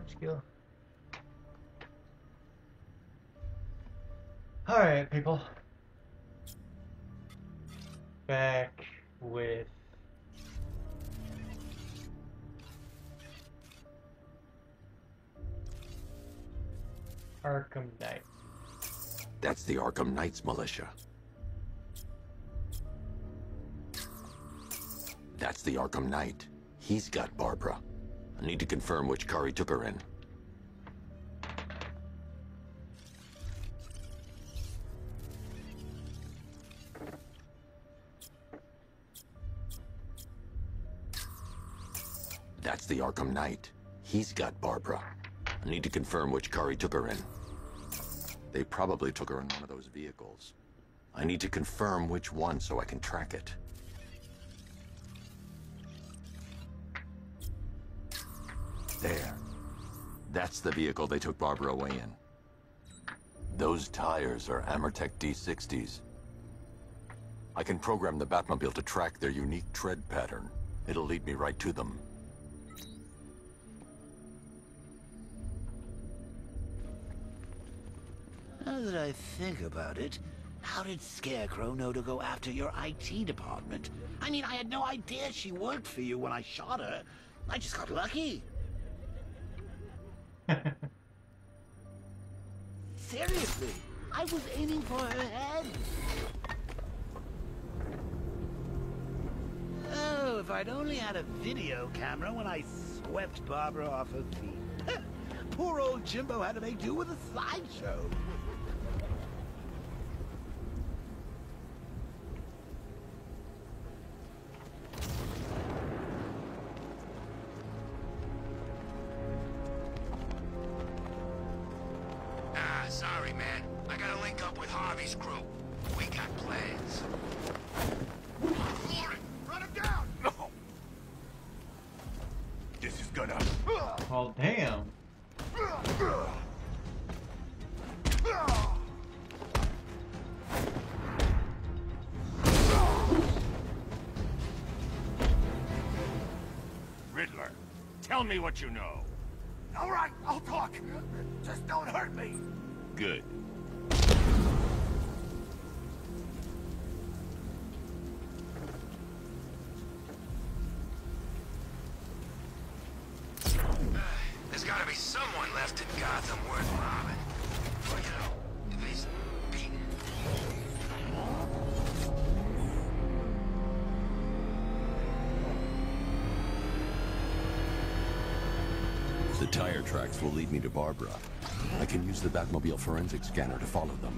Launch skill. Alright, people. Back with Arkham Knight. That's the Arkham Knight's militia. That's the Arkham Knight. He's got Barbara. I need to confirm which car he took her in. That's the Arkham Knight. He's got Barbara. I need to confirm which car he took her in. They probably took her in one of those vehicles. I need to confirm which one so I can track it. There. That's the vehicle they took Barbara away in. Those tires are Amertech D60s. I can program the Batmobile to track their unique tread pattern. It'll lead me right to them. Now that I think about it, how did Scarecrow know to go after your IT department? I mean, I had no idea she worked for you when I shot her. I just got lucky. Seriously, I was aiming for her head. Oh, if I'd only had a video camera when I swept Barbara off her feet. Poor old Jimbo had to make do with a slideshow. Sorry, man. I gotta link up with Harvey's crew. We got plans. Lauren, run him down! No! This is gonna... Well, damn. Riddler, tell me what you know. All right, I'll talk. Just don't hurt me. Good. There's gotta be someone left in Gotham worth robbing. Or, you know, at least beating. The tire tracks will lead me to Barbara. I can use the Batmobile forensic scanner to follow them.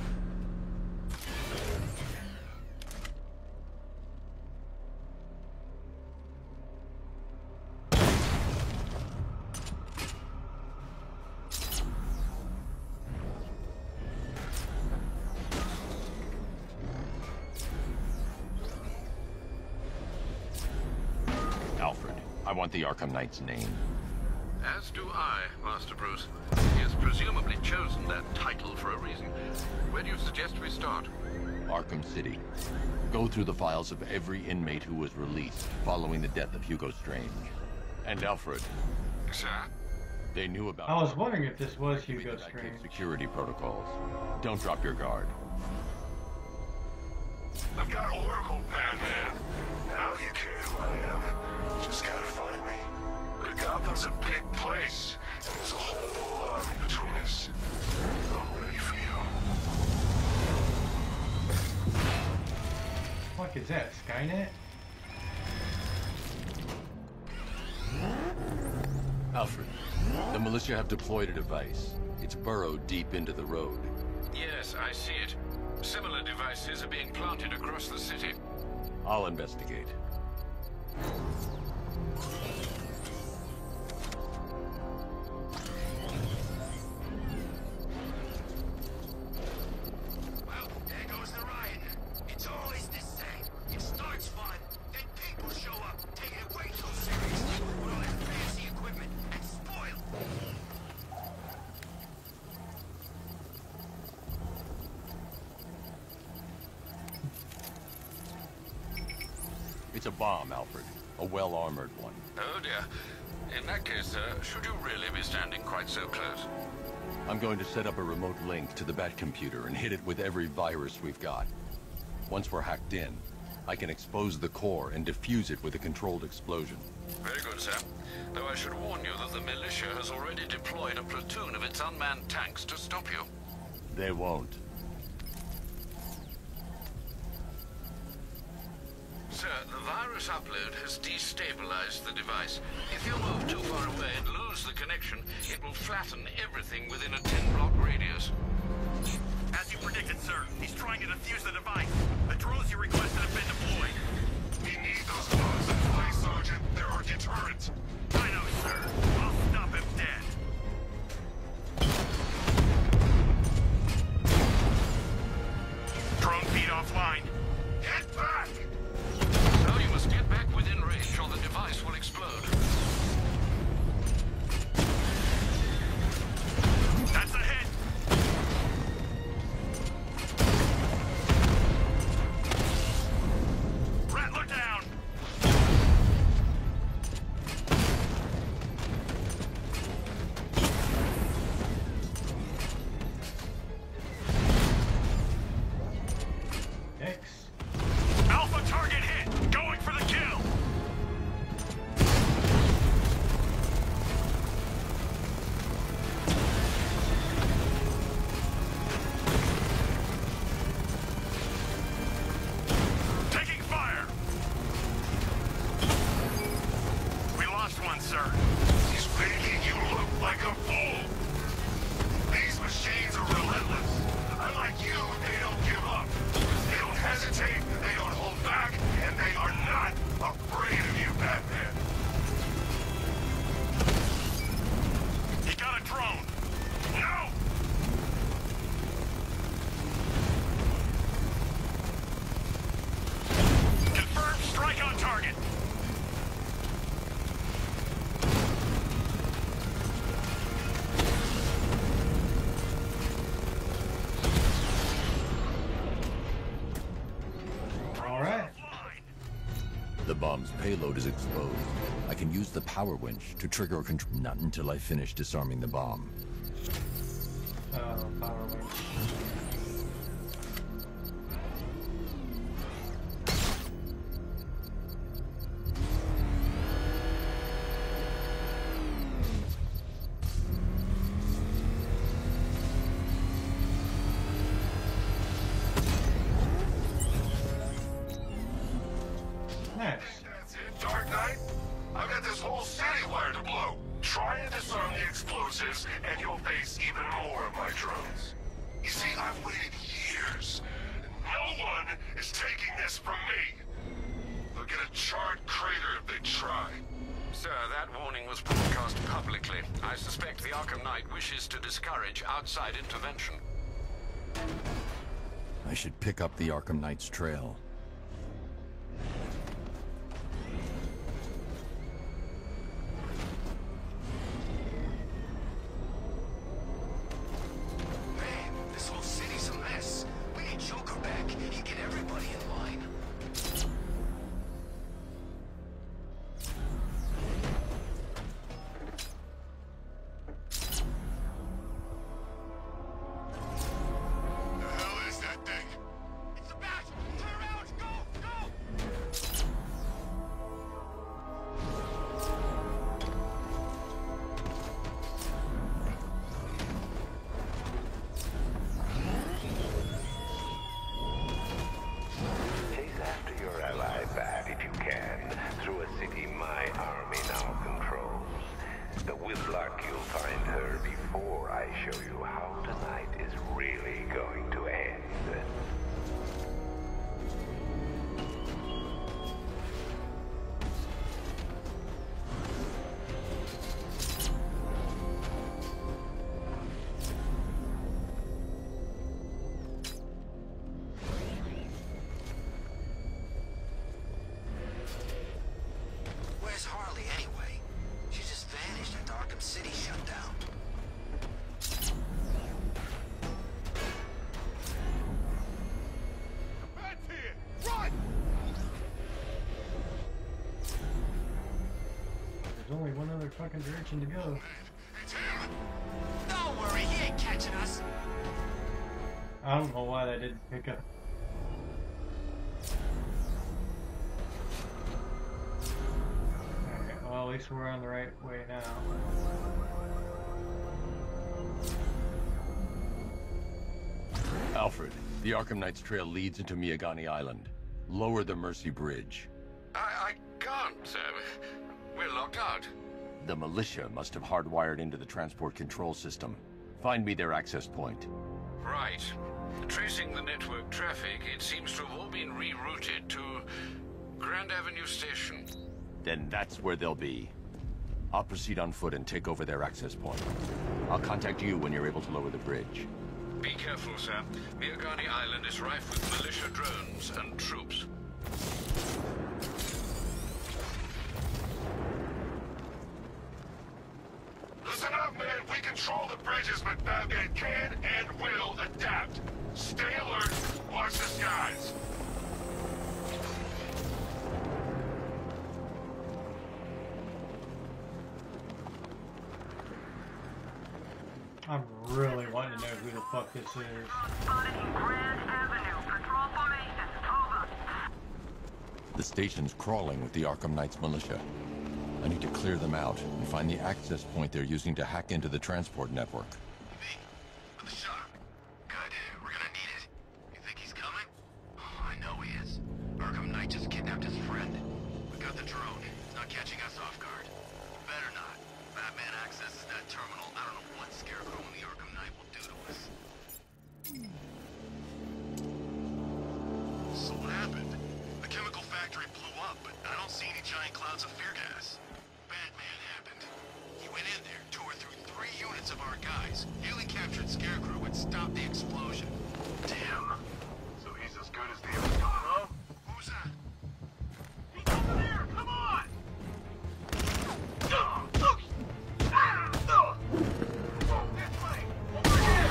Alfred, I want the Arkham Knight's name. As do I, Master Bruce. He has presumably chosen that title for a reason. Where do you suggest we start? Arkham City. Go through the files of every inmate who was released following the death of Hugo Strange. And Alfred. Sir? They knew about... I was wondering if this was Hugo because I keep Strange. security protocols. Don't drop your guard. I've got Oracle, Batman. Now you care who I am. Just gotta find me. But Gotham's a big place, and there's a whole lot in between us. I'm ready for you. What is that, Skynet? Alfred, the militia have deployed a device. It's burrowed deep into the road. Yes, I see it. Similar devices are being planted across the city. I'll investigate. Well, there goes the riot. It's always the same. It starts fun, then people show up, take it way too seriously, with all that fancy equipment, and spoil. It's a bomb, Alfred. A well-armored one. Oh dear. In that case, sir, should you really be standing quite so close? I'm going to set up a remote link to the Bat computer and hit it with every virus we've got. Once we're hacked in, I can expose the core and defuse it with a controlled explosion. Very good, sir. Though I should warn you that the militia has already deployed a platoon of its unmanned tanks to stop you. They won't. Sir, the virus upload has destabilized the device. If you move too far away and lose the connection, it will flatten everything within a 10-block radius. As you predicted, sir, he's trying to defuse the device. The drones you requested have been deployed. We need those guns in place, Sergeant. They're our deterrent. I know, sir. I'll stop him dead. Drone feed offline. Get back! Now you must get back within range or the device will explode. That's a hit. Rattler down. X. Alpha target hit. Going for the kill. Taking fire. We lost one, sir. He's making you look like a fool. These machines are relentless. Unlike you, they don't give up. They don't hesitate, they don't hold back, and they are not afraid of you, Batman. He got a drone. No! Confirmed strike on target. All right. The bomb's payload is exposed. I can use the power winch to trigger a control. Not until I finish disarming the bomb. Power winch. Nice. That's it, Dark Knight. I've got this whole city wired to blow. Try and disarm the explosives, and you'll face even more of my drones. You see, I've waited years. No one is taking this from me. They'll get a charred crater if they try. Sir, that warning was broadcast publicly. I suspect the Arkham Knight wishes to discourage outside intervention. I should pick up the Arkham Knight's trail. Man, this whole city's a mess. We need Joker back. He'd get everybody in line. The hell is that thing? It's a bat! Turn around! Go! Go! Chase after your ally, Bat, if you can, through a city my army now controls. The whiplock you'll find her before I show you how tonight is really going to end. Where's Harley anyway? She just vanished after Arkham City shut down. There's only one other fucking direction to go. It's him! Don't worry, he ain't catching us. I don't know why that didn't pick up. Alright, well at least we're on the right way now. Alfred, the Arkham Knight's trail leads into Miagani Island. Lower the Mercy Bridge. I can't, sir. We're locked out. The militia must have hardwired into the transport control system. Find me their access point. Right. Tracing the network traffic, it seems to have all been rerouted to Grand Avenue Station. Then that's where they'll be. I'll proceed on foot and take over their access point. I'll contact you when you're able to lower the bridge. Be careful, sir. Miagani Island is rife with militia drones and troops. Listen up, man. We control the bridges, but Batman can and will adapt. Stay alert. Watch the skies. I'm really wanting to know who the fuck this is. Spotted in Grand Avenue. Patrol formation. Over. The station's crawling with the Arkham Knight's militia. I need to clear them out and find the access point they're using to hack into the transport network. Me? With the shot. Good. We're gonna need it. You think he's coming? Oh, I know he is. Arkham Knight just kidnapped his friend. We got the drone. It's not catching us off guard. Better not. Batman accesses that terminal. I don't know what Scarecrow and the Arkham Knight will do to us. So what happened? The chemical factory blew up, but I don't see any giant clouds of fear gas. Batman happened. He went in there, tore through 3 units of our guys, nearly captured Scarecrow and stopped the explosion. Damn. So he's as good as the other guy, huh? Who's that? He's over there! Come on! This way! Over here!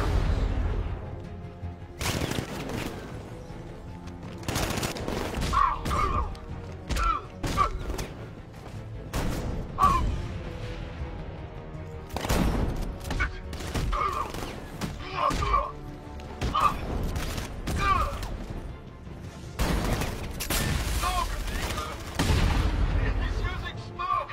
He's using smoke!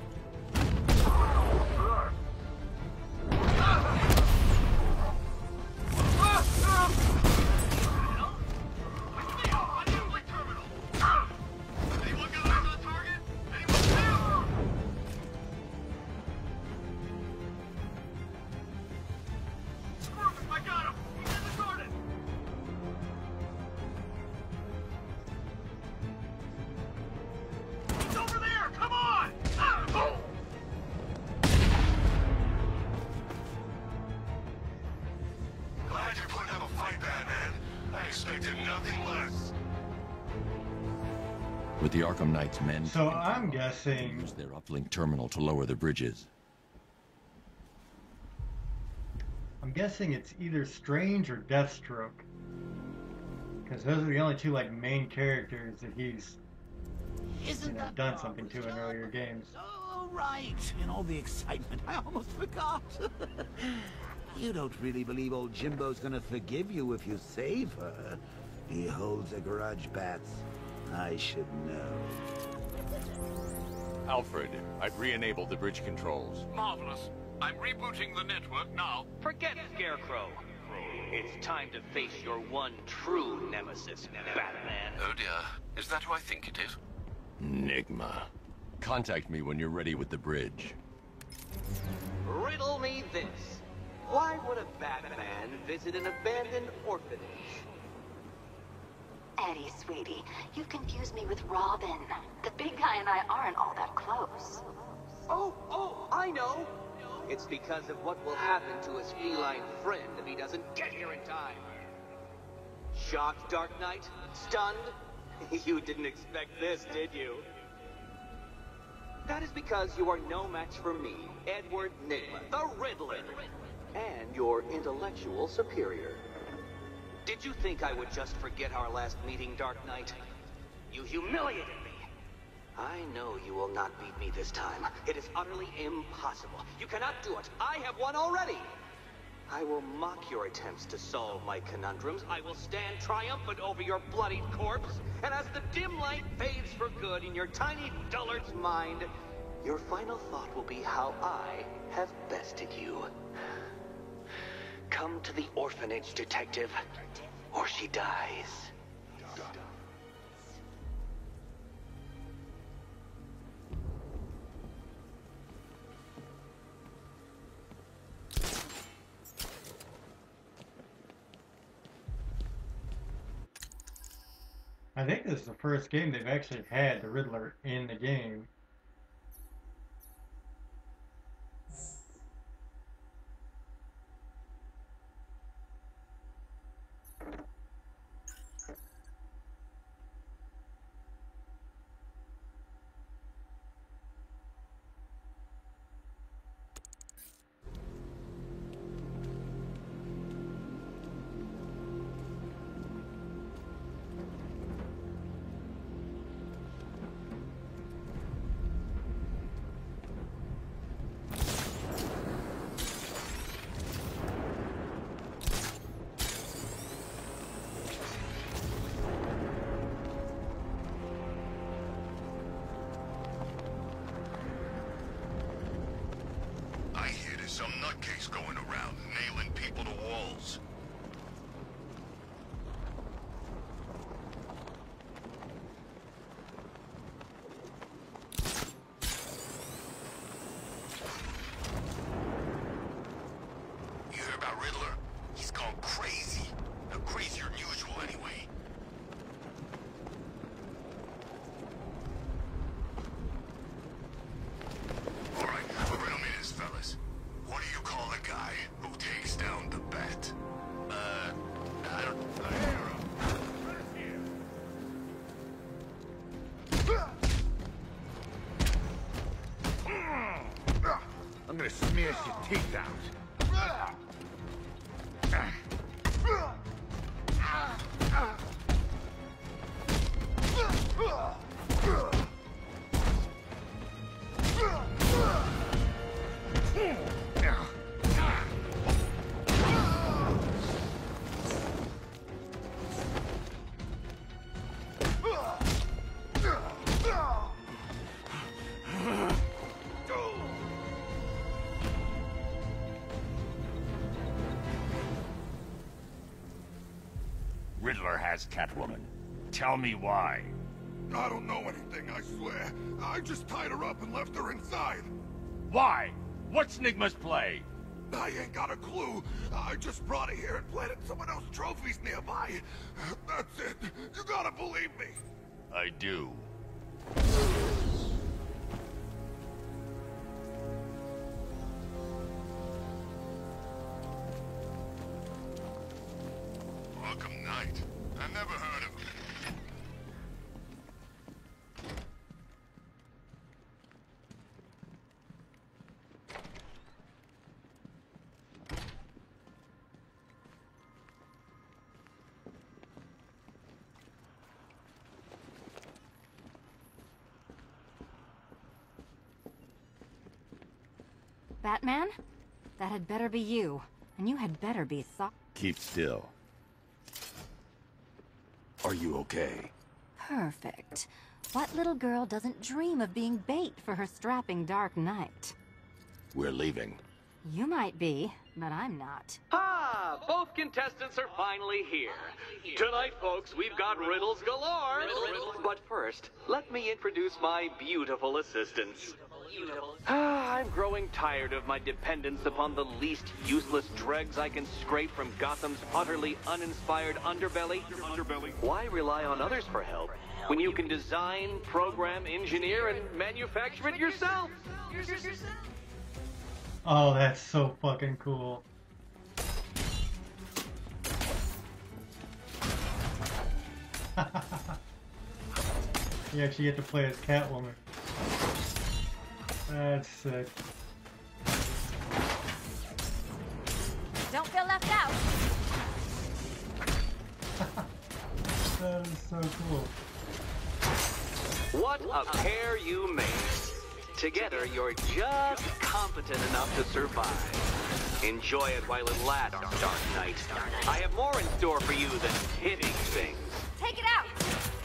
Anyone got eyes on the target? Anyone there? I got him! He's in the garden! He's over there! Come on! Glad you're putting up a fight, Batman. I expected nothing less. With the Arkham Knight's men, So I'm guessing use their uplink terminal to lower the bridges. it's either Strange or Deathstroke. Because those are the only two like main characters that he's Isn't that done something to in earlier games. Oh, right. In all the excitement, I almost forgot. You don't really believe old Jimbo's gonna forgive you if you save her. He holds a grudge, Bats. I should know. Alfred, I've re-enabled the bridge controls. Marvelous. I'm rebooting the network now. Forget Scarecrow. It's time to face your one true nemesis, Batman. Oh dear. Is that who I think it is? Enigma. Contact me when you're ready with the bridge. Riddle me this. Why would a Batman visit an abandoned orphanage? Eddie, sweetie, you've confused me with Robin. The big guy and I aren't all that close. Oh, I know. It's because of what will happen to his feline friend if he doesn't get here in time. Shocked, Dark Knight? Stunned? You didn't expect this, did you? That is because you are no match for me, Edward Nigma, the Riddler, and your intellectual superior. Did you think I would just forget our last meeting, Dark Knight? You humiliated me. I know you will not beat me this time. It is utterly impossible. You cannot do it. I have won already. I will mock your attempts to solve my conundrums. I will stand triumphant over your bloodied corpse. And as the dim light fades for good in your tiny dullard's mind, your final thought will be how I have bested you. Come to the orphanage, detective, or she dies. I think this is the first game they've actually had the Riddler in the game. Some nutcase going around, nailing people to walls. You hear about Riddler? He's gone crazy. Now, crazier than usual, anyway. All right, riddle me this, fellas. What do you call a guy who takes down the bat? I don't... I'm gonna smash your teeth out. Riddler has Catwoman. Tell me why. I don't know anything, I swear. I just tied her up and left her inside. Why? What's Nigma's play? I ain't got a clue. I just brought her here and planted someone else's trophies nearby. That's it. You gotta believe me. I do. Arkham Knight. I never heard of him. Batman? That had better be you. And you had better be Keep still. Are you okay? perfect. What little girl doesn't dream of being bait for her strapping Dark Knight? We're leaving. You might be, but I'm not. Ah, both contestants are finally here. Tonight, folks, we've got riddles galore. But first, let me introduce my beautiful assistants. I'm growing tired of my dependence upon the least useless dregs I can scrape from Gotham's utterly uninspired underbelly. Why rely on others for help when you can design, program, engineer, and manufacture it yourself? Oh, that's so fucking cool. You actually get to play as Catwoman. That's sick. Don't feel left out. That is so cool. What a pair you made. Together, you're just competent enough to survive. Enjoy it while it lasts, Dark Knight. I have more in store for you than hitting things. Take it out!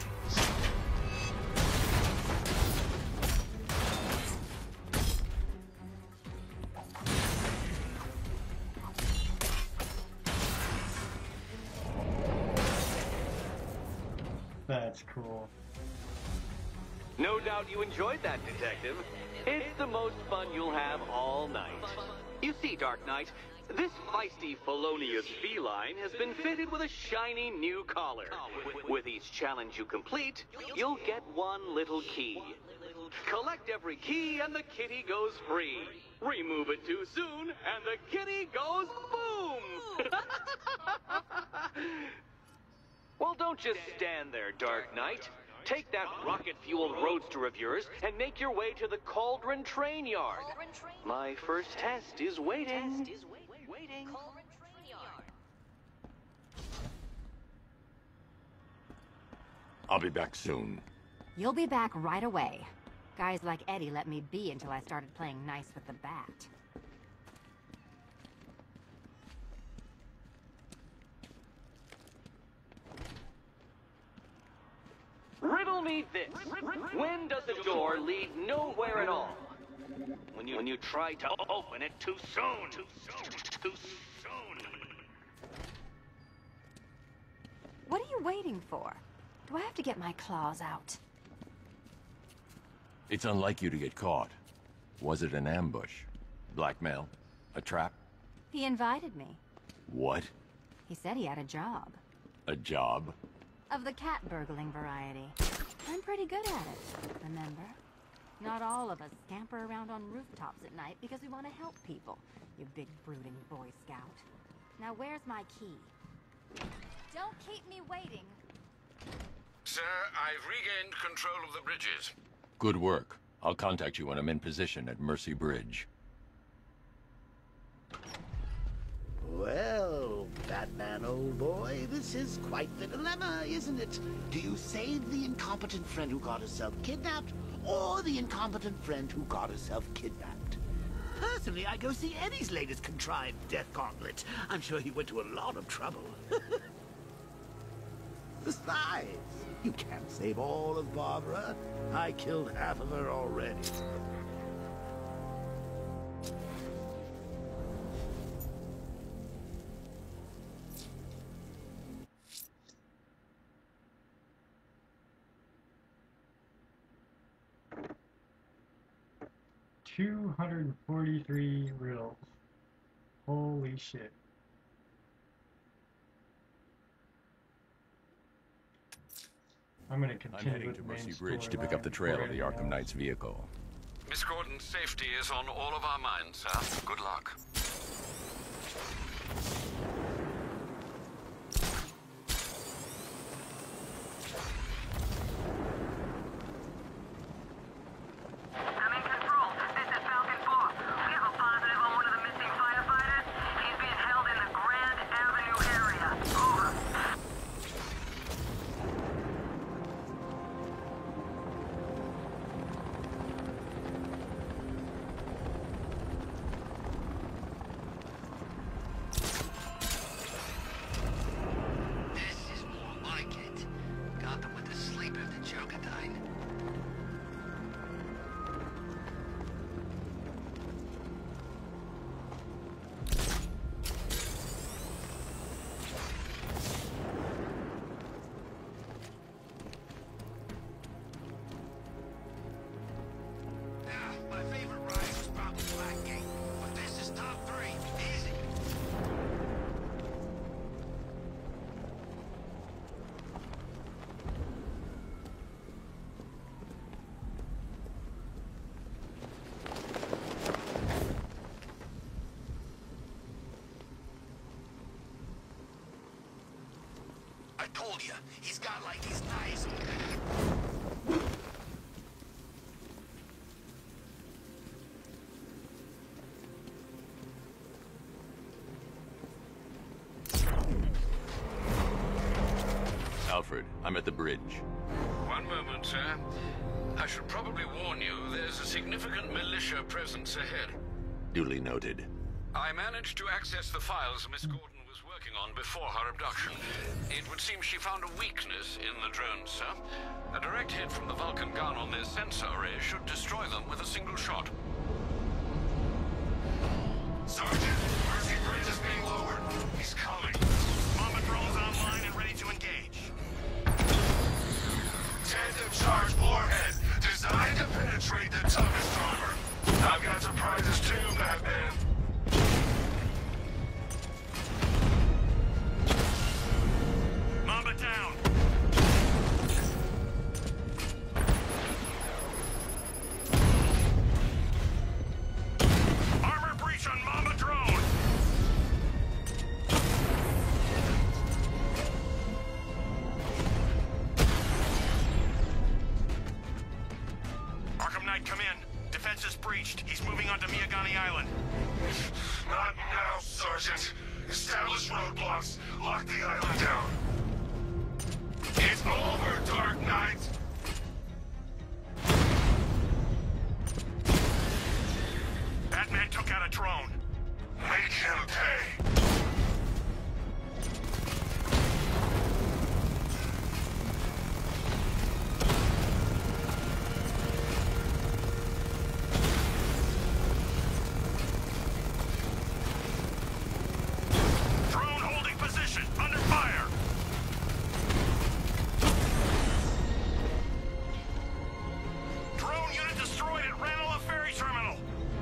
That's cool. No doubt you enjoyed that, Detective. It's the most fun you'll have all night. You see, Dark Knight, this feisty, felonious feline has been fitted with a shiny new collar. With each challenge you complete, you'll get one little key. Collect every key and the kitty goes free. Remove it too soon and the kitty goes boom! Well, don't just stand there, Dark Knight. Take that rocket-fueled roadster of yours and make your way to the Cauldron Train Yard. My first test is waiting. I'll be back soon. You'll be back right away. Guys like Eddie let me be until I started playing nice with the bat. Riddle me this. When does a door lead nowhere at all? When you try to open it too soon. Too soon. What are you waiting for? Do I have to get my claws out? It's unlike you to get caught. Was it an ambush? Blackmail? A trap? He invited me. What? He said he had a job. A job? Of the cat burgling variety. I'm pretty good at it, remember? Not all of us scamper around on rooftops at night because we want to help people, you big brooding Boy Scout. Now where's my key? Don't keep me waiting. Sir, I've regained control of the bridges. Good work. I'll contact you when I'm in position at Mercy Bridge. Well, Batman, old boy, this is quite the dilemma, isn't it? Do you save the incompetent friend who got herself kidnapped, or the incompetent friend who got herself kidnapped? Personally, I go see Eddie's latest contrived death gauntlet. I'm sure he went to a lot of trouble. Besides, you can't save all of Barbara. I killed half of her already. $243 riddles. Holy shit. I'm gonna continue. I'm heading to Mercy Bridge to pick up the trail of the Arkham Knight's vehicle. Miss Gordon's safety is on all of our minds, sir. Good luck. I'm in control. This is Falcon 4. We have a positive on one of the missing firefighters. He's being held in the Grand Avenue area. Over. This is more like it. Got them with the sleep after Jokadine. My favorite ride was probably Blackgate, but this is top 3. Easy. I told you, he's got like these nice. Alfred, I'm at the bridge. One One moment, sir. I should probably warn you, there's a significant militia presence ahead. Duly noted. I managed to access the files Miss Gordon was working on before her abduction. It would seem she found a weakness in the drones, sir. A direct hit from the Vulcan gun on their sensor array should destroy them with a single shot. Sergeant, Mercy Bridge is being lowered. He's coming. Mama drone's online and ready to engage. Tandem charge warhead, designed to penetrate the toughest armor. I've got surprises too, Batman. Mamba down. Armor breach on Mamba drone. Arkham Knight, come in. Defense is breached. He's moving onto Miyagani Island. Not now, Sergeant. Establish roadblocks. Lock the island down. It's over, Dark Knight. Batman took out a drone. Make him pay. Drone holding position, under fire. Drone unit destroyed at Ranelagh Ferry Terminal.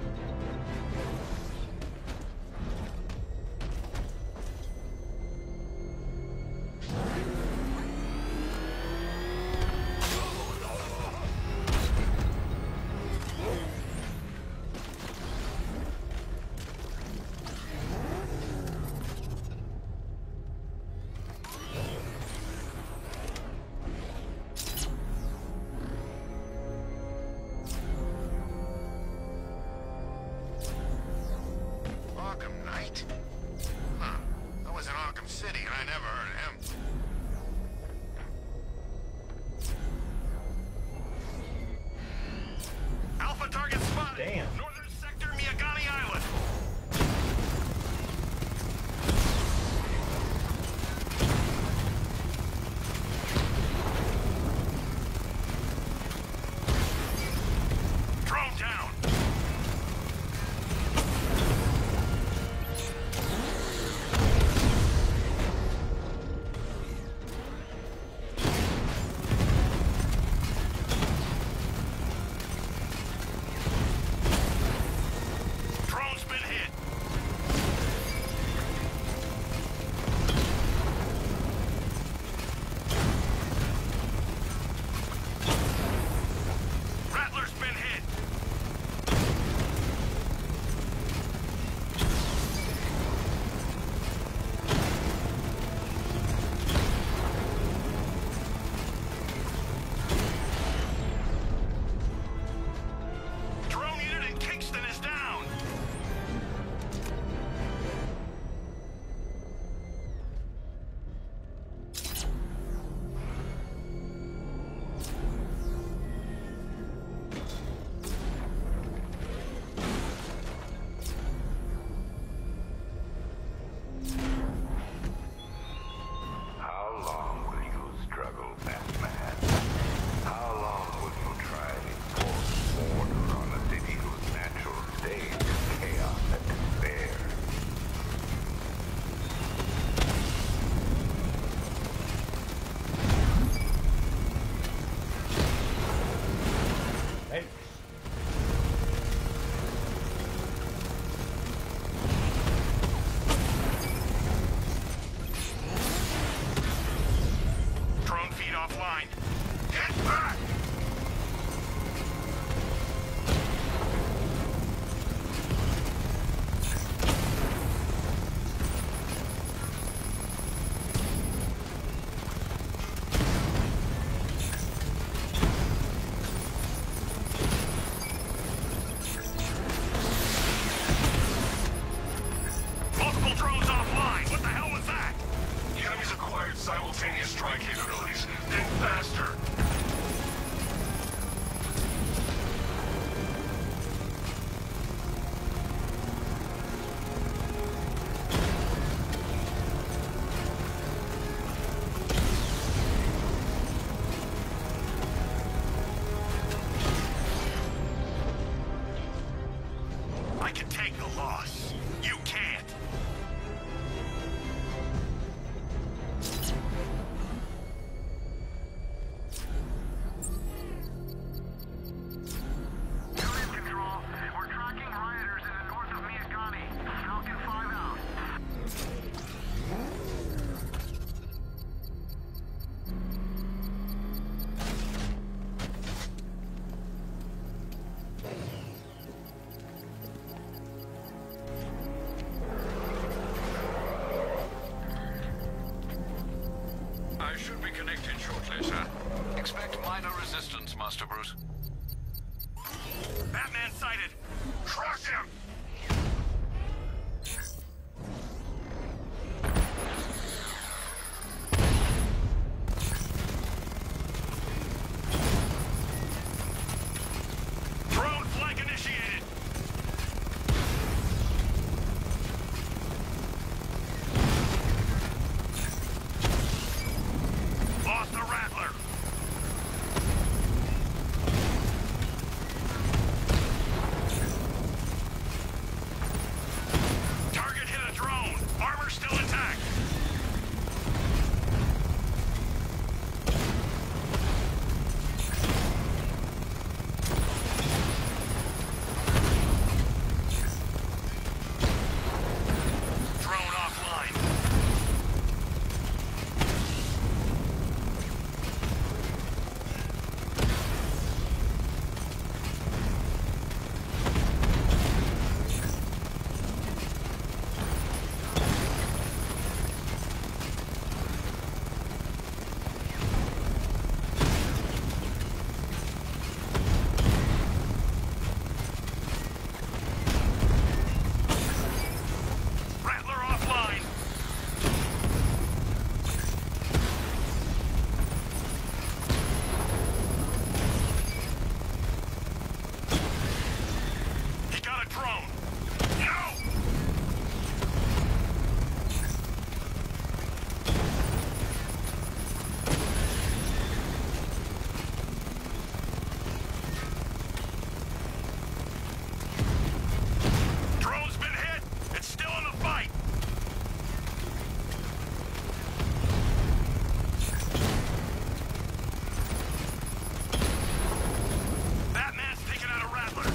Arkham Knight? Huh. I was in Arkham City and I never heard of him. Alpha target spotted. Damn. Northern sector, Miyagani Island. Drone down. Drone's been hit. Rattler's been hit. Drone unit in Kingston is down. How long will you struggle, Batman? How long will you try and enforce order on a city whose natural state is chaos and despair? Hey. Drone feed offline. Get back! Multiple drones offline. What the hell was that? The enemy's acquired simultaneous strike capabilities. Think faster. boss. You can't. Unit control. We're tracking rioters in the north of Miyagani. Falcon 5 out. I should be connected shortly, sir. Expect minor resistance, Master Bruce. Batman sighted. Crush him! Drone flank initiated. Lost the Rattler. Target hit a drone. Armor still intact. Drone offline. Rattler offline. He got a drone. No! Drone's been hit. It's still in the fight. Batman's taking out a Rattler.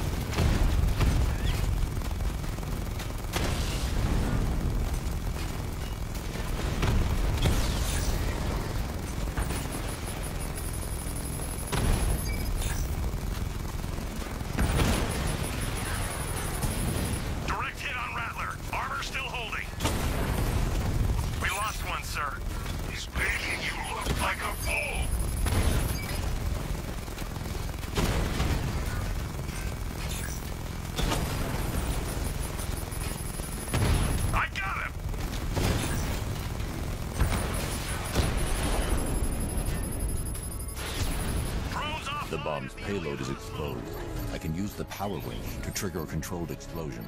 Direct hit on Rattler. Armor still holding. We lost one, sir. He's making you look like a fool. I got him. Drone's off. The bomb's payload is exposed. I can use the power winch to trigger a controlled explosion.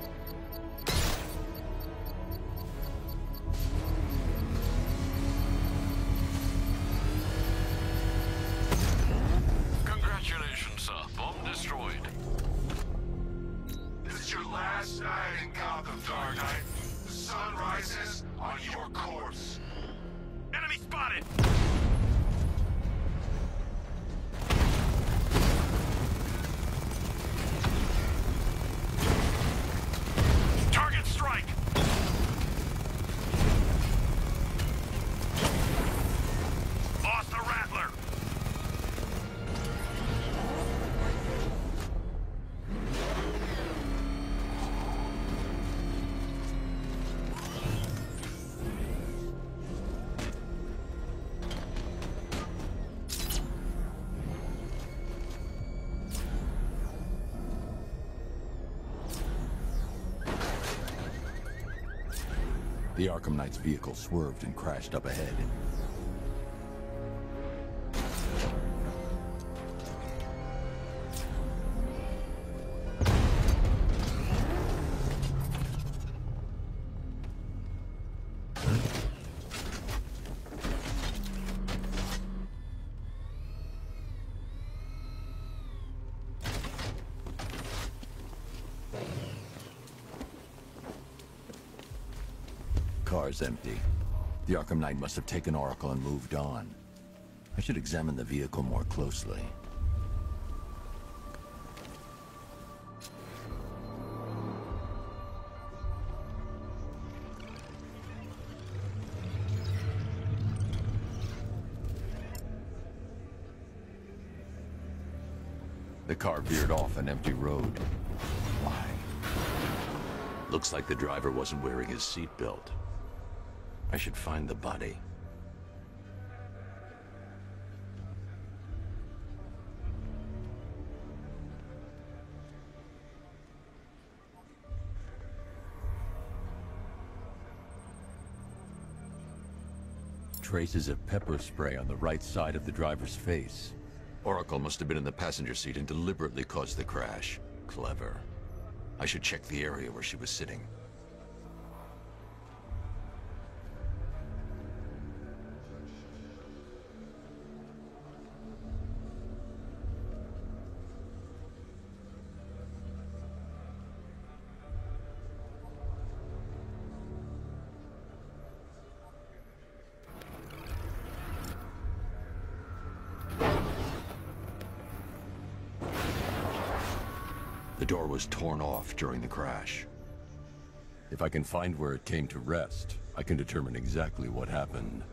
Congratulations, sir. Bomb destroyed. This is your last night in Gotham, Dark Knight. The sun rises on your corpse. Enemy spotted! Target strike! Lost the Rattler! The Arkham Knight's vehicle swerved and crashed up ahead. car's empty. The Arkham Knight must have taken Oracle and moved on. I should examine the vehicle more closely. The car veered off an empty road. Why? Looks like the driver wasn't wearing his seatbelt. I should find the body. Traces of pepper spray on the right side of the driver's face. Oracle must have been in the passenger seat and deliberately caused the crash. Clever. I should check the area where she was sitting. The door was torn off during the crash. If I can find where it came to rest, I can determine exactly what happened.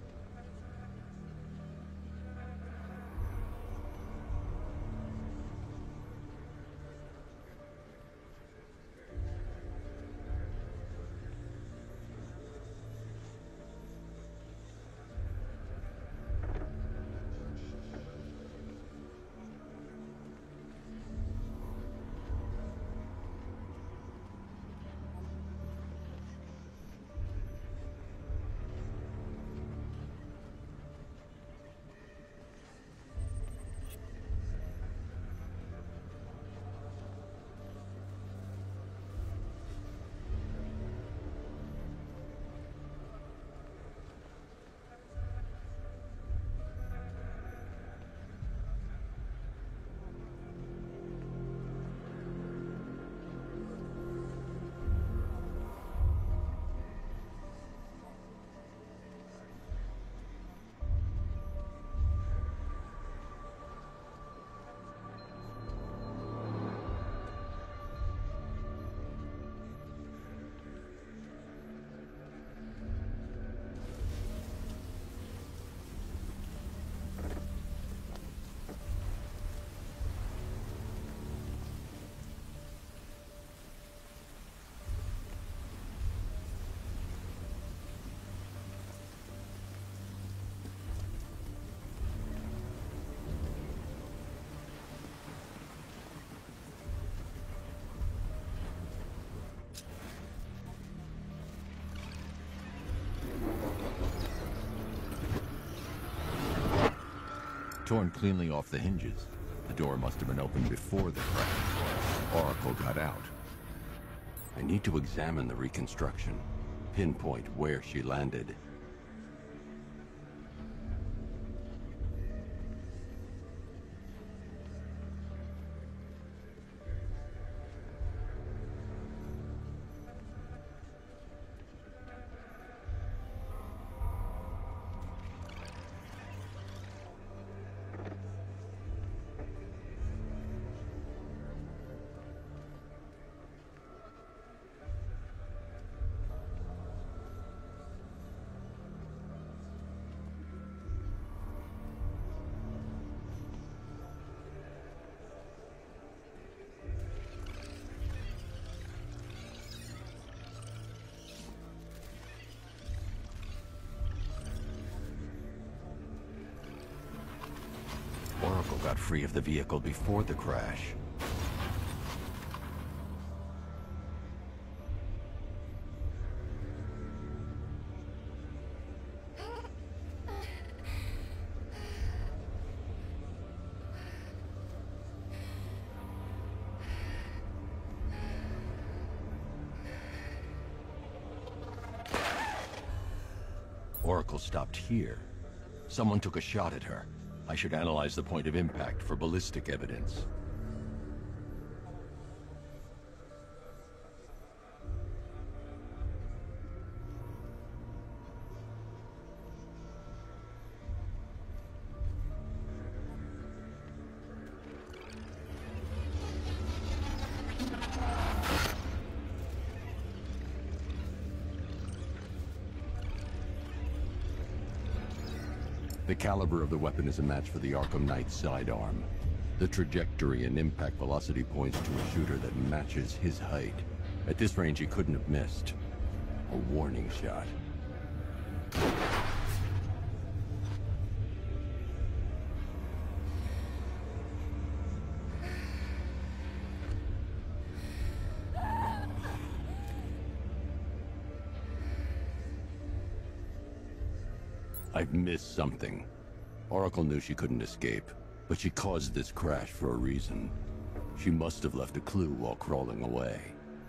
Torn cleanly off the hinges. The door must have been opened before the crash. Oracle got out. I need to examine the reconstruction, pinpoint where she landed. Oracle got free of the vehicle before the crash. Oracle stopped here. Someone took a shot at her. I should analyze the point of impact for ballistic evidence. The caliber of the weapon is a match for the Arkham Knight sidearm. The trajectory and impact velocity points to a shooter that matches his height. At this range, he couldn't have missed. A warning shot. I've missed something. Oracle knew she couldn't escape, but she caused this crash for a reason. She must have left a clue while crawling away.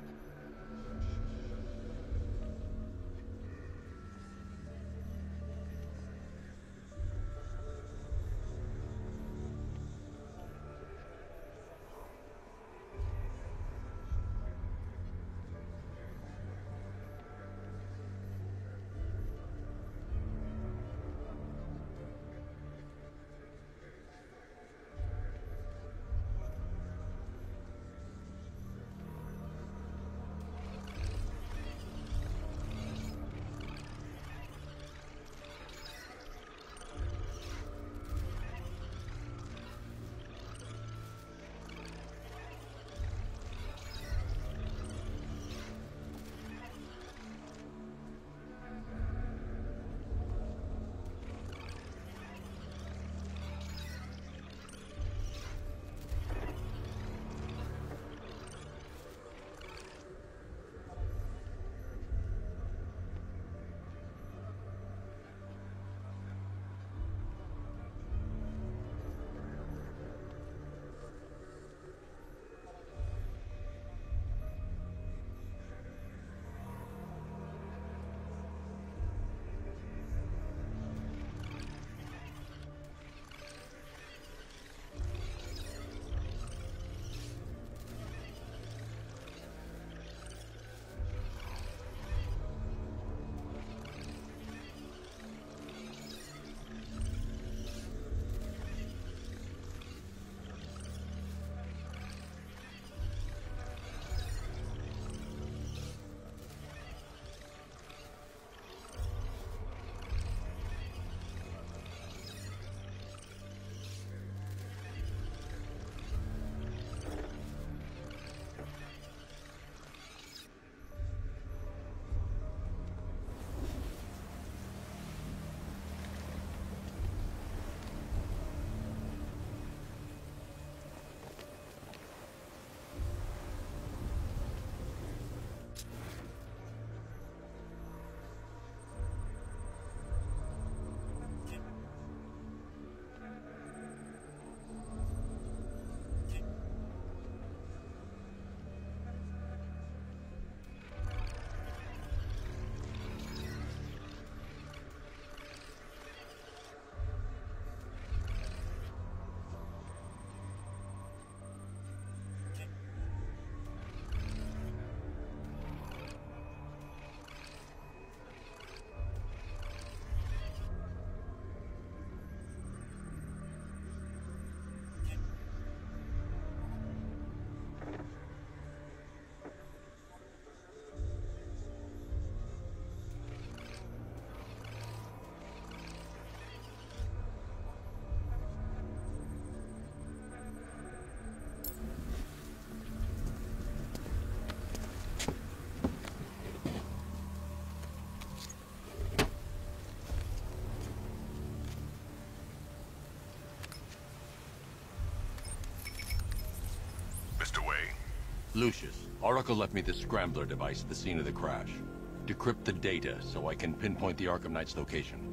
Lucius, Oracle left me the scrambler device at the scene of the crash. Decrypt the data so I can pinpoint the Arkham Knight's location.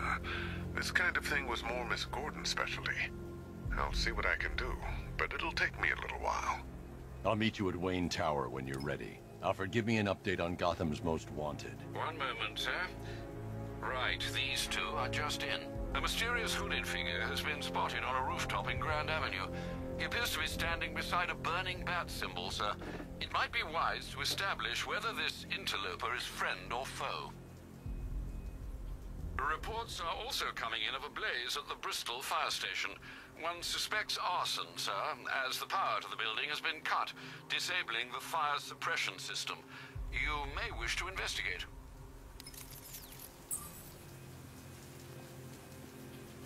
This kind of thing was more Miss Gordon's specialty. I'll see what I can do, but it'll take me a little while. I'll meet you at Wayne Tower when you're ready. Alfred, give me an update on Gotham's Most Wanted. One moment, sir. Right, these two are just in. A mysterious hooded figure has been spotted on a rooftop in Grand Avenue. He appears to be standing beside a burning bat symbol, sir. It might be wise to establish whether this interloper is friend or foe. Reports are also coming in of a blaze at the Bristol fire station. One suspects arson, sir, as the power to the building has been cut, disabling the fire suppression system. You may wish to investigate.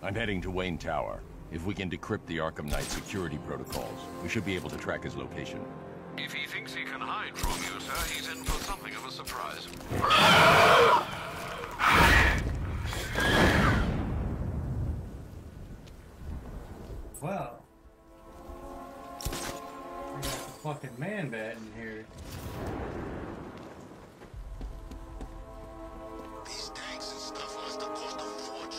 I'm heading to Wayne Tower. If we can decrypt the Arkham Knight security protocols, we should be able to track his location. If he thinks he can hide from you, sir, he's in for something of a surprise. Well, we got the fucking man bat in here. These tanks and stuff must have cost a fortune.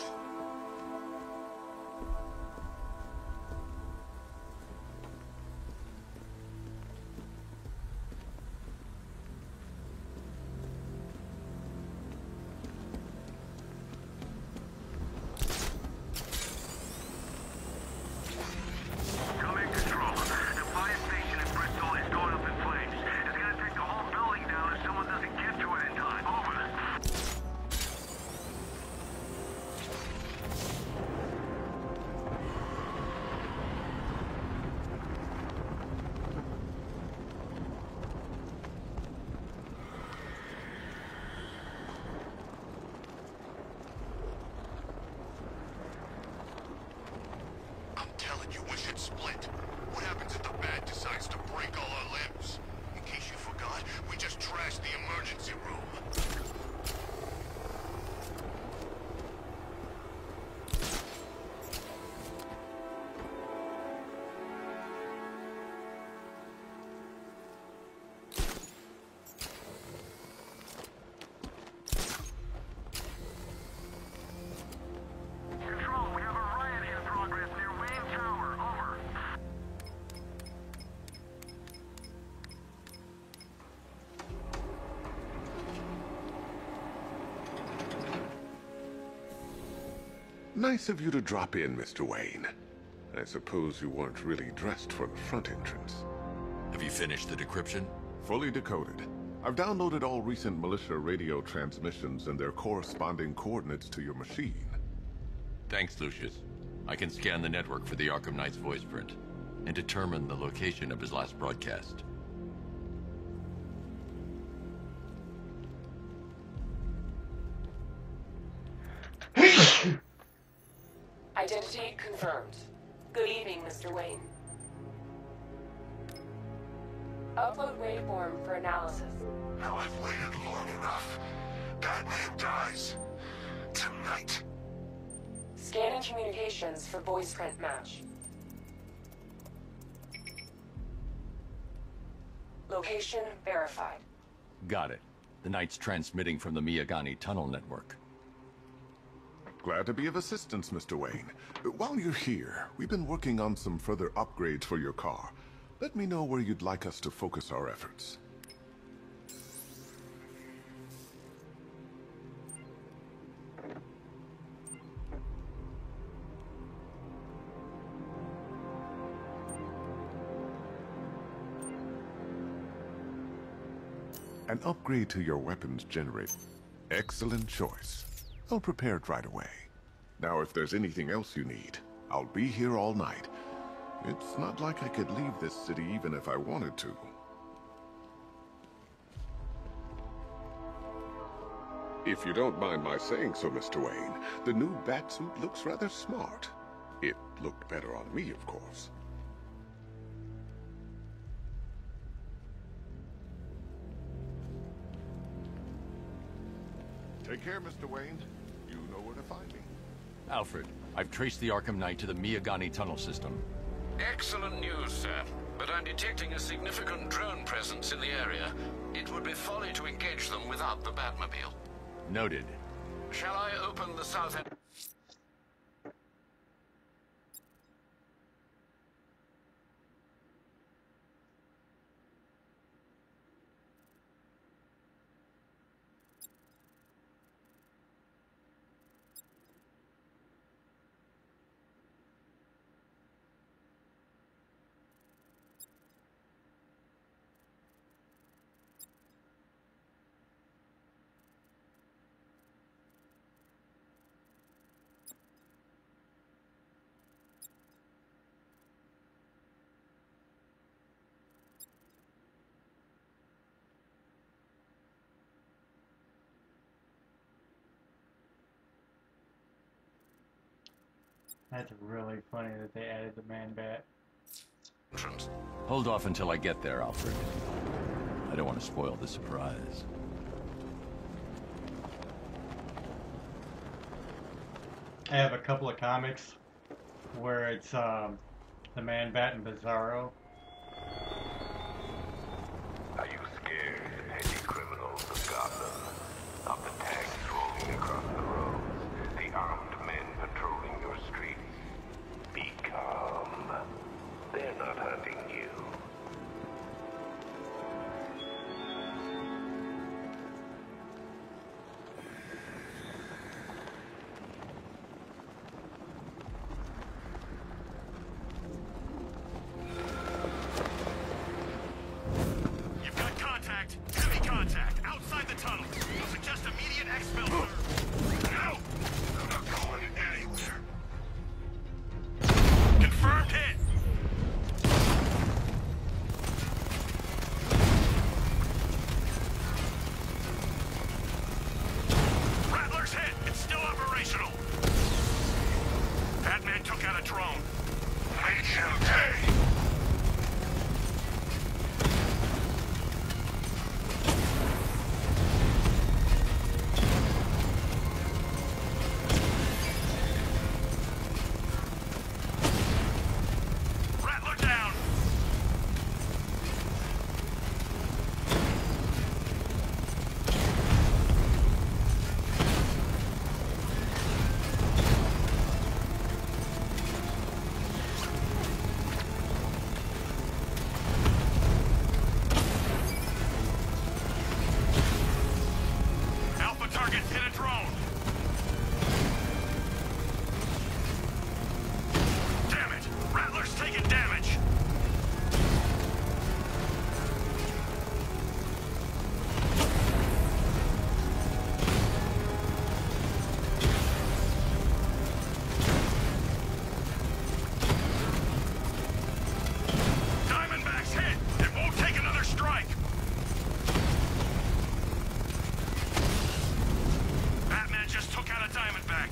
Coming control. The fire station in Bristol is going up in flames. It's gonna take the whole building down if someone doesn't get to it in time. Over. I'm telling you, we should split. What happens if the bat decides to break all our limbs? In case you forgot, we just trashed the emergency room. Control, we have a riot in progress near Wayne Tower. Over. Nice of you to drop in, Mr. Wayne. I suppose you weren't really dressed for the front entrance. Have you finished the decryption? Fully decoded. I've downloaded all recent militia radio transmissions and their corresponding coordinates to your machine. Thanks, Lucius. I can scan the network for the Arkham Knight's voice print and determine the location of his last broadcast. Identity confirmed. Good evening, Mr. Wayne. Upload waveform for analysis. Now I've waited long enough. Batman dies. Tonight. Scanning communications for voice print match. Location verified. Got it. The Knight's transmitting from the Miyagani tunnel network. Glad to be of assistance, Mr. Wayne. While you're here, we've been working on some further upgrades for your car. Let me know where you'd like us to focus our efforts. An upgrade to your weapons generator. Excellent choice. I'll prepare it right away. Now, if there's anything else you need, I'll be here all night. It's not like I could leave this city even if I wanted to. If you don't mind my saying so, Mr. Wayne, the new Batsuit looks rather smart. It looked better on me, of course. Take care, Mr. Wayne. You know where to find me. Alfred, I've traced the Arkham Knight to the Miyagani tunnel system. Excellent news, sir. But I'm detecting a significant drone presence in the area. It would be folly to engage them without the Batmobile. Noted. Shall I open the south end? That's really funny that they added the Man-Bat. Hold off until I get there, Alfred. I don't want to spoil the surprise. I have a couple of comics where it's the Man-Bat and Bizarro. Are you scared, petty criminals of Gotham? Of the tanks rolling across the roads? The armed men patrolling your streets? Be calm. They're not hunting you. You've got contact. Heavy contact. Outside the tunnel. I'll suggest immediate exfil. No! I'm not going anywhere. Confirmed hit. Rattler's hit. It's still operational. Batman took out a drone. Make him pay. Rattler down. Alpha targets hit a drone. Damn it! Rattler's taking damage. Diamondback's hit. It won't take another strike. Batman just took out a Diamondback.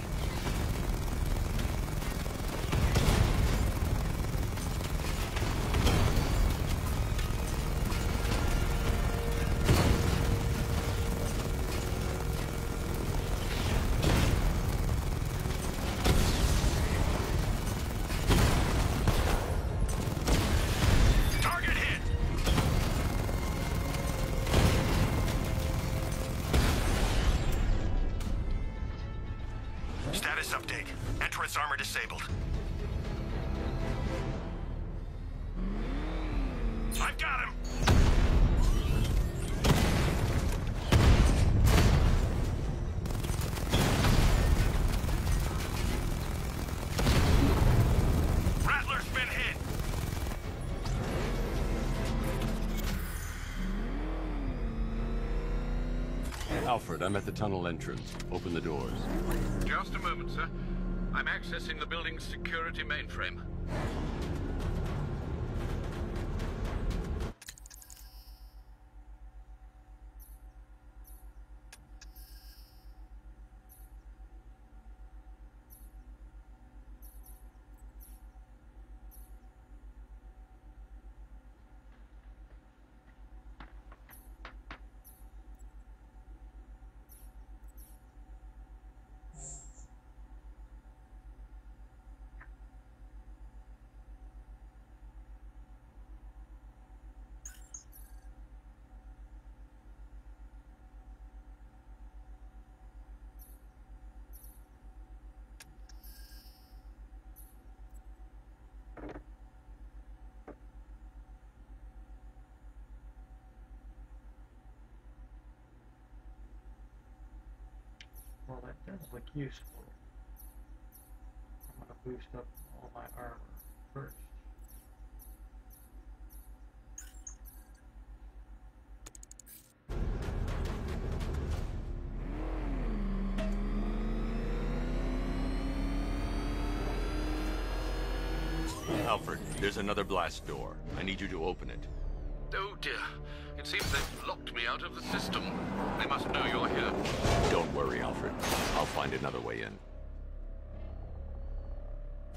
Target hit. Status update. Entrance armor disabled. I've got him. Rattler's been hit. Alfred, I'm at the tunnel entrance. Open the doors. Just a moment, sir. I'm accessing the building's security mainframe. Well, that does look useful. I'm gonna boost up all my armor first. Alfred, there's another blast door. I need you to open it. Oh dear. It seems they've locked me out of the system. They must know you're here. Don't worry, Alfred. I'll find another way in.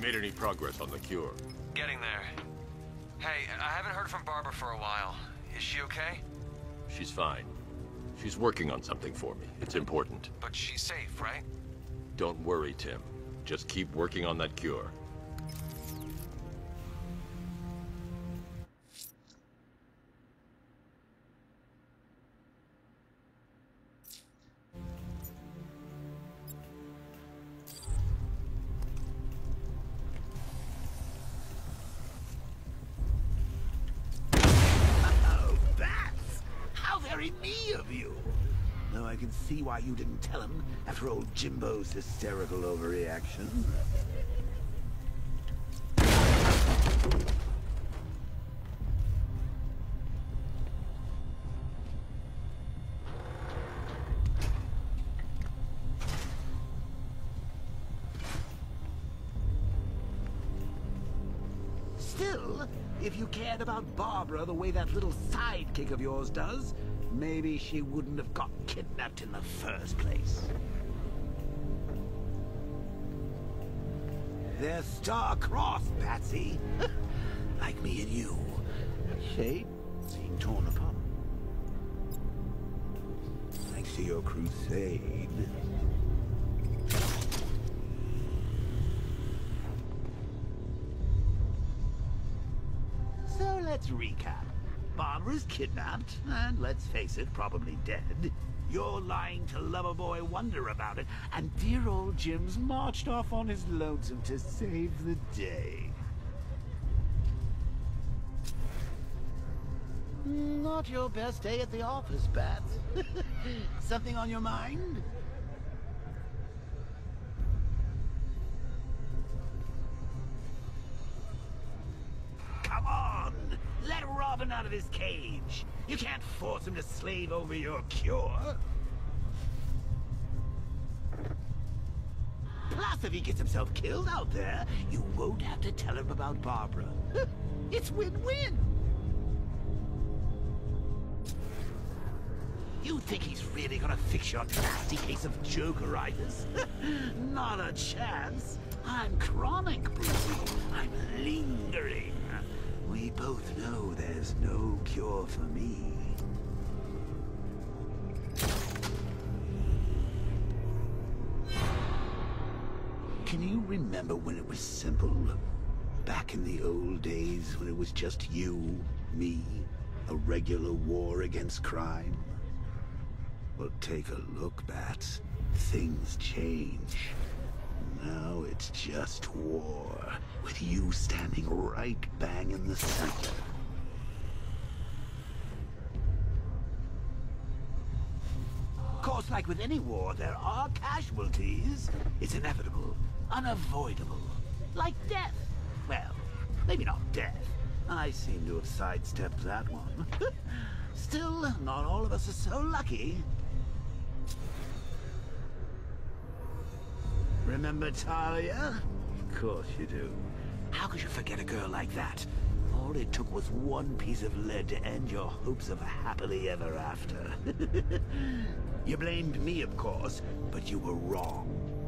made any progress on the cure? Getting there. Hey, I haven't heard from Barbara for a while. Is she okay? She's fine. She's working on something for me. It's important. But she's safe, right? Don't worry, Tim. Just keep working on that cure. Me of you. Though I can see why you didn't tell him after old Jimbo's hysterical overreaction. Still, if you cared about Barbara the way that little sidekick of yours does, maybe she wouldn't have got kidnapped in the first place. They're star-crossed, Patsy. Like me and you. Shape being torn apart. Thanks to your crusade. So let's recap. Barbara's kidnapped, and let's face it, probably dead. You're lying to Loverboy Wonder about it, and dear old Jim's marched off on his lonesome to save the day. Not your best day at the office, Bats. Something on your mind? Come on! Let Robin out of his cage! You can't force him to slave over your cure! Plus, if he gets himself killed out there, you won't have to tell him about Barbara. It's win-win! You think he's really gonna fix your nasty case of Jokeritis? Not a chance! I'm chronic, Brucey. I'm lingering. We both know there's no cure for me. Can you remember when it was simple? Back in the old days when it was just you, me, a regular war against crime? Well, take a look, Bats. Things change. Now it's just war, with you standing right bang in the center. Of course, like with any war, there are casualties. It's inevitable, unavoidable. Like death. Well, maybe not death. I seem to have sidestepped that one. Still, not all of us are so lucky. Remember Talia? Of course you do. How could you forget a girl like that? All it took was one piece of lead to end your hopes of a happily ever after. You blamed me, of course, but you were wrong.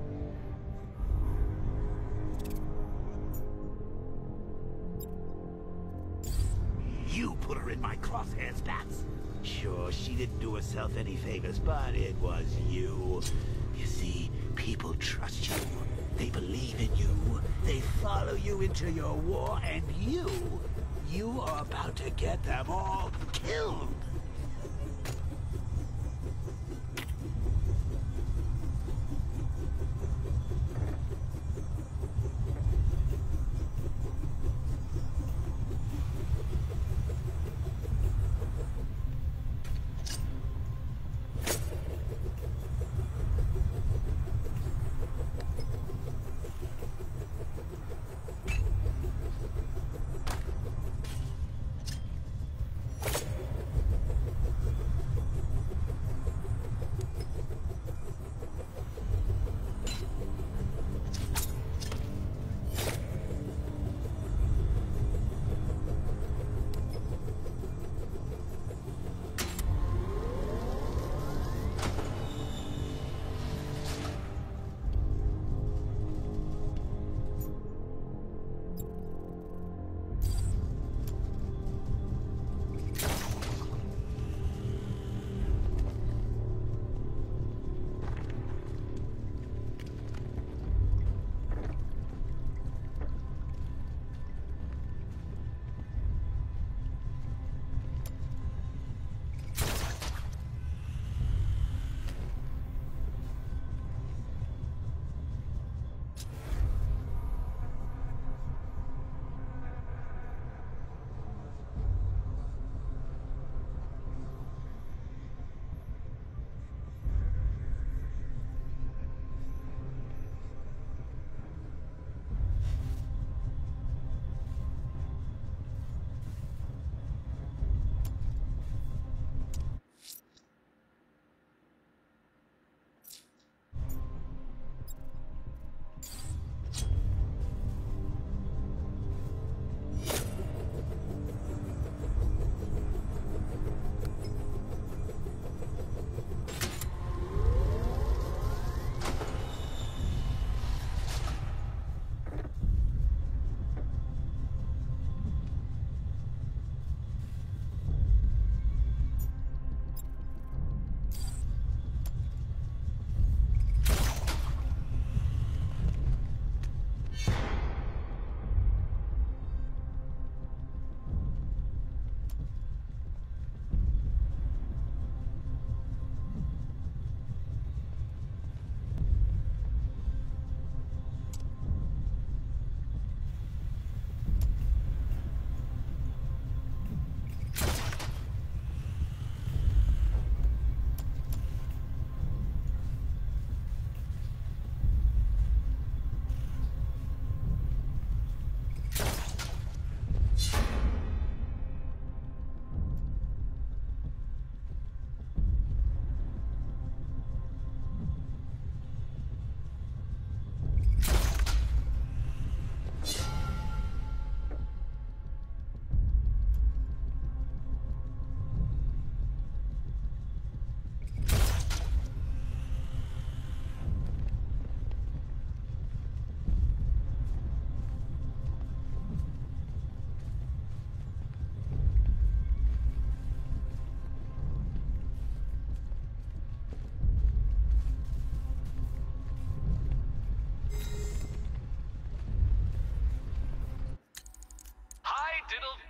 You put her in my crosshairs, Bats. Sure, she didn't do herself any favors, but it was you. You see, people trust you. They believe in you. They follow you into your war, and you are about to get them all killed.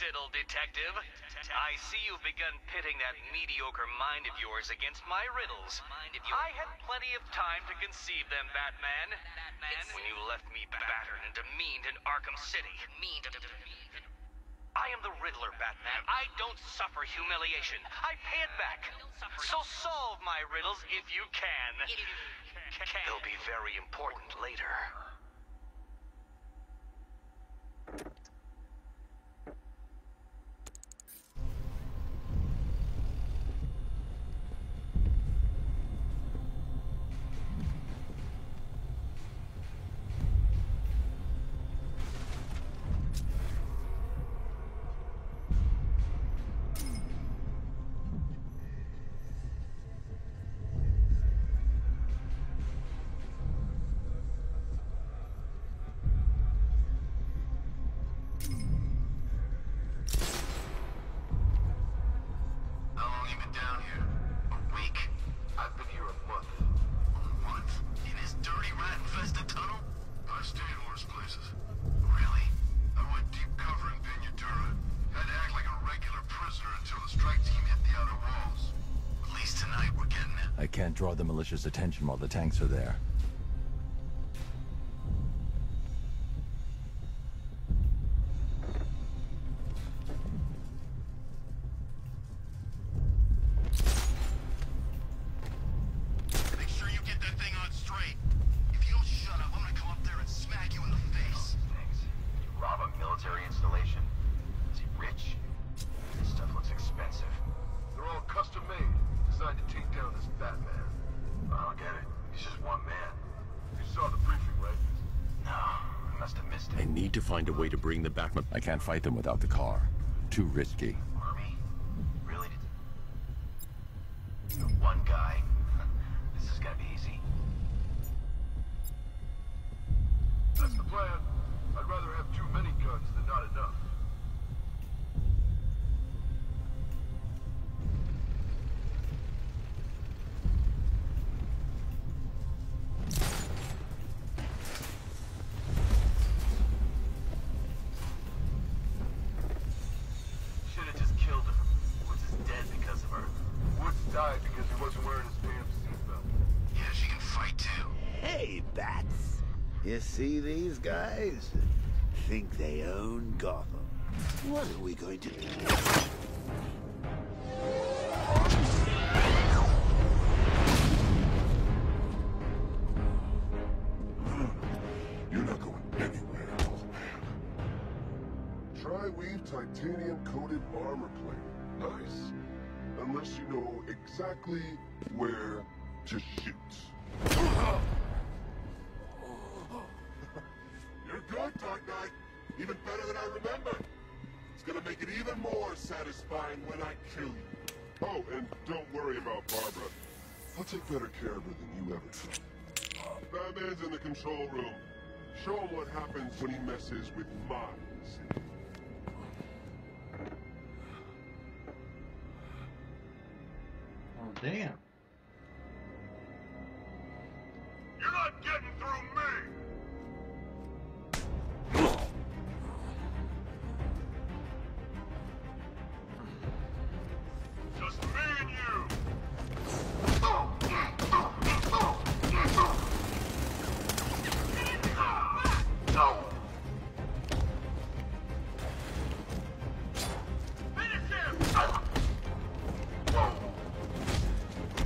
fiddle, detective. I see you've begun pitting that mediocre mind of yours against my riddles. I had plenty of time to conceive them, Batman. When you left me battered and demeaned in Arkham City. I am the Riddler, Batman. I don't suffer humiliation. I pay it back. So solve my riddles if you can. They'll be very important later. I can't draw the militia's attention while the tanks are there. Make sure you get that thing on straight. If you don't shut up, I'm gonna come up there and smack you in the face. Thanks. You rob a military installation? Is he rich? This stuff looks expensive. They're all custom made, designed to take down this Batman. I don't get it. He's just one man. You saw the briefing, right? No, I must have missed it. I need to find a way to bring the Batman. I can't fight them without the car. Too risky. Army? Really? You're one guy? This is gonna be easy. That's the plan. I'd rather have too many guns than not enough. Died because he wasn't wearing his damn seatbelt. Yeah, she can fight too. Hey, Bats. You see these guys? Think they own Gotham. What are we going to do? You're not going anywhere, old man. Tri-weave titanium-coated armor plate. Nice. Unless you know exactly where to shoot. You're good, Dark Knight. Even better than I remember. It's gonna make it even more satisfying when I kill you. Oh, and don't worry about Barbara. I'll take better care of her than you ever could. Batman's in the control room. Show him what happens when he messes with minds. Oh, damn. You're not getting through me! Just me and you! No! Finish him!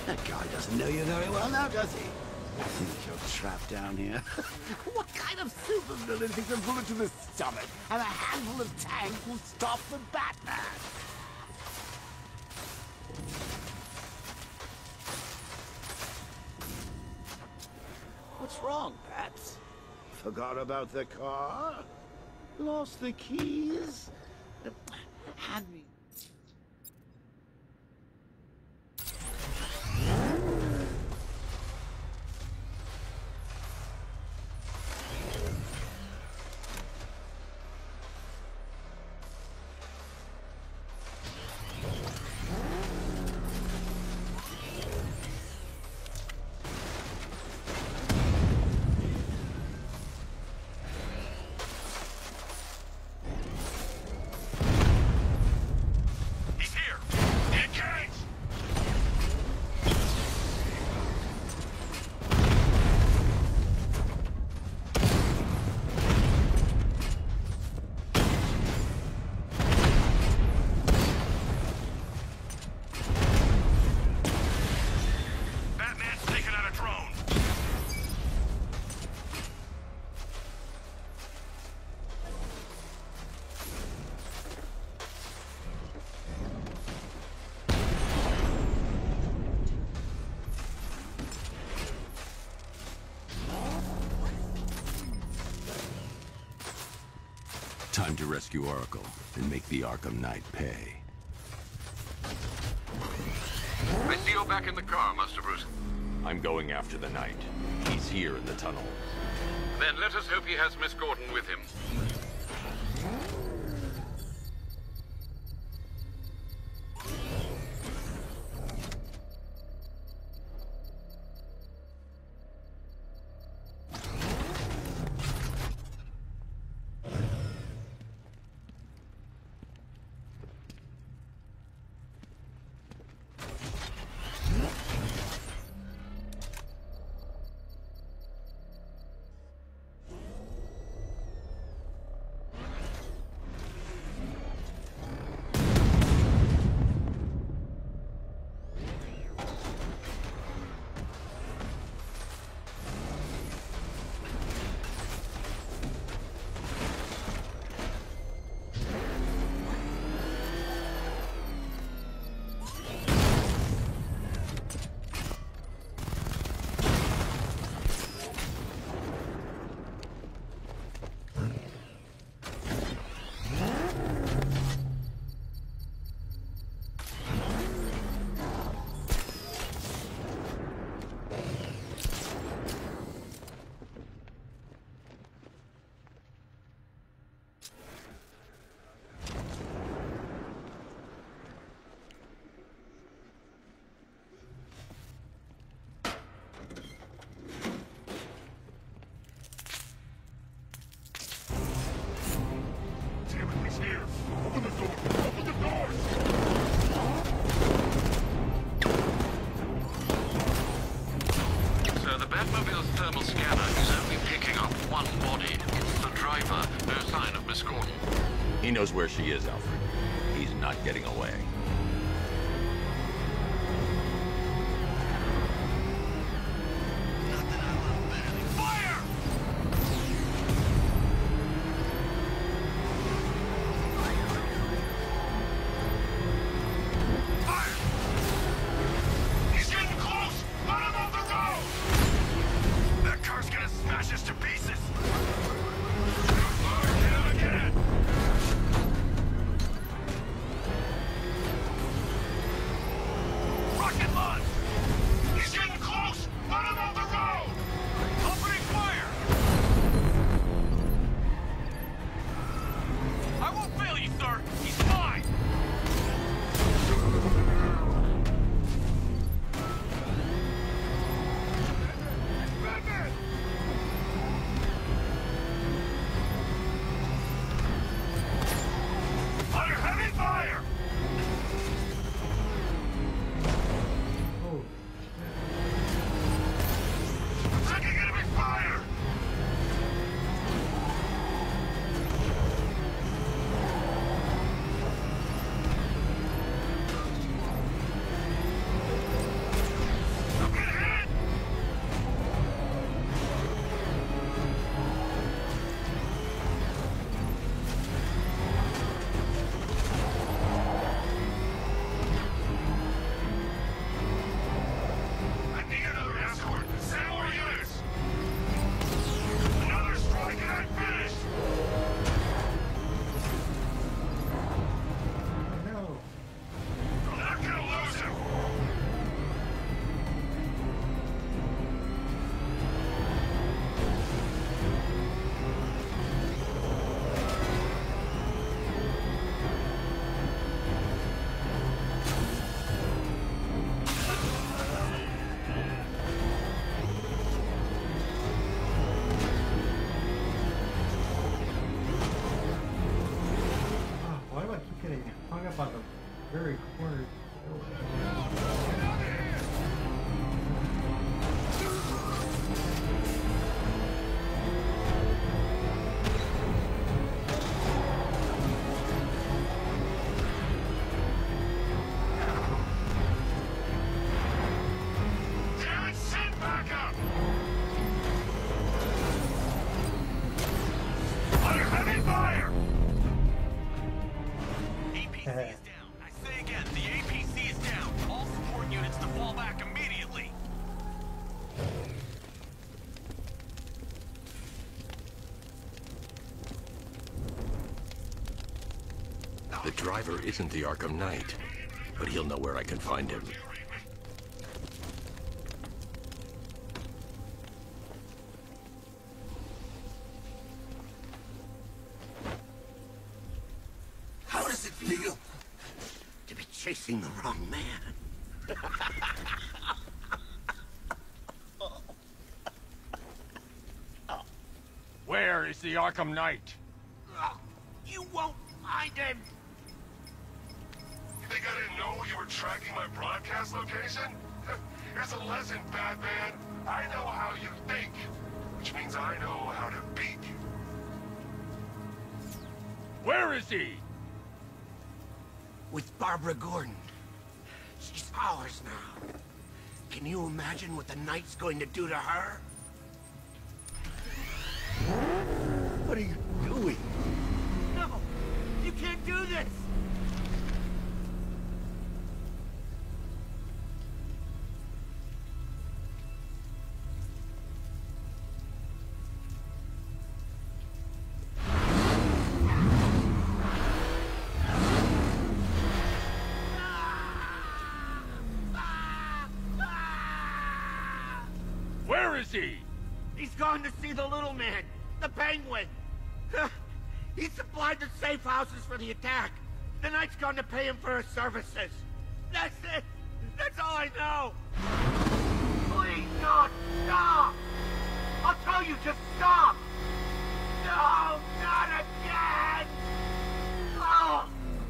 That guy doesn't know you very well now, does he? I think you're trapped down here. What kind of supervillain thinks a bullet to the stomach and a handful of tanks will stop the Batman? What's wrong, Bats? Forgot about the car? Lost the keys? Hand me... Time to rescue Oracle and make the Arkham Knight pay. I see you're back in the car, Master Bruce. I'm going after the Knight. He's here in the tunnel. Then let us hope he has Miss Gordon with him. He knows where she is, Alfred. He's not getting away. up on the very corner. Damn it, send backup! Under heavy fire! APC is down. I say again, the APC is down. All support units to fall back immediately. The driver isn't the Arkham Knight, but he'll know where I can find him. How does it feel to be chasing the wrong man? Where is the Arkham Knight? You won't find him! You think I didn't know you were tracking my broadcast location? Here's a lesson, Batman. I know how you think, which means I know how to beat you. Where is he? With Barbara Gordon. She's ours now. Can you imagine what the Knight's going to do to her? What are you doing? No! You can't do this! Where is he? He's gone to see the little man, the Penguin. He supplied the safe houses for the attack. The Knight's gone to pay him for his services. That's it. That's all I know. Please, God, stop! I'll tell you, just stop! No, not again! Oh!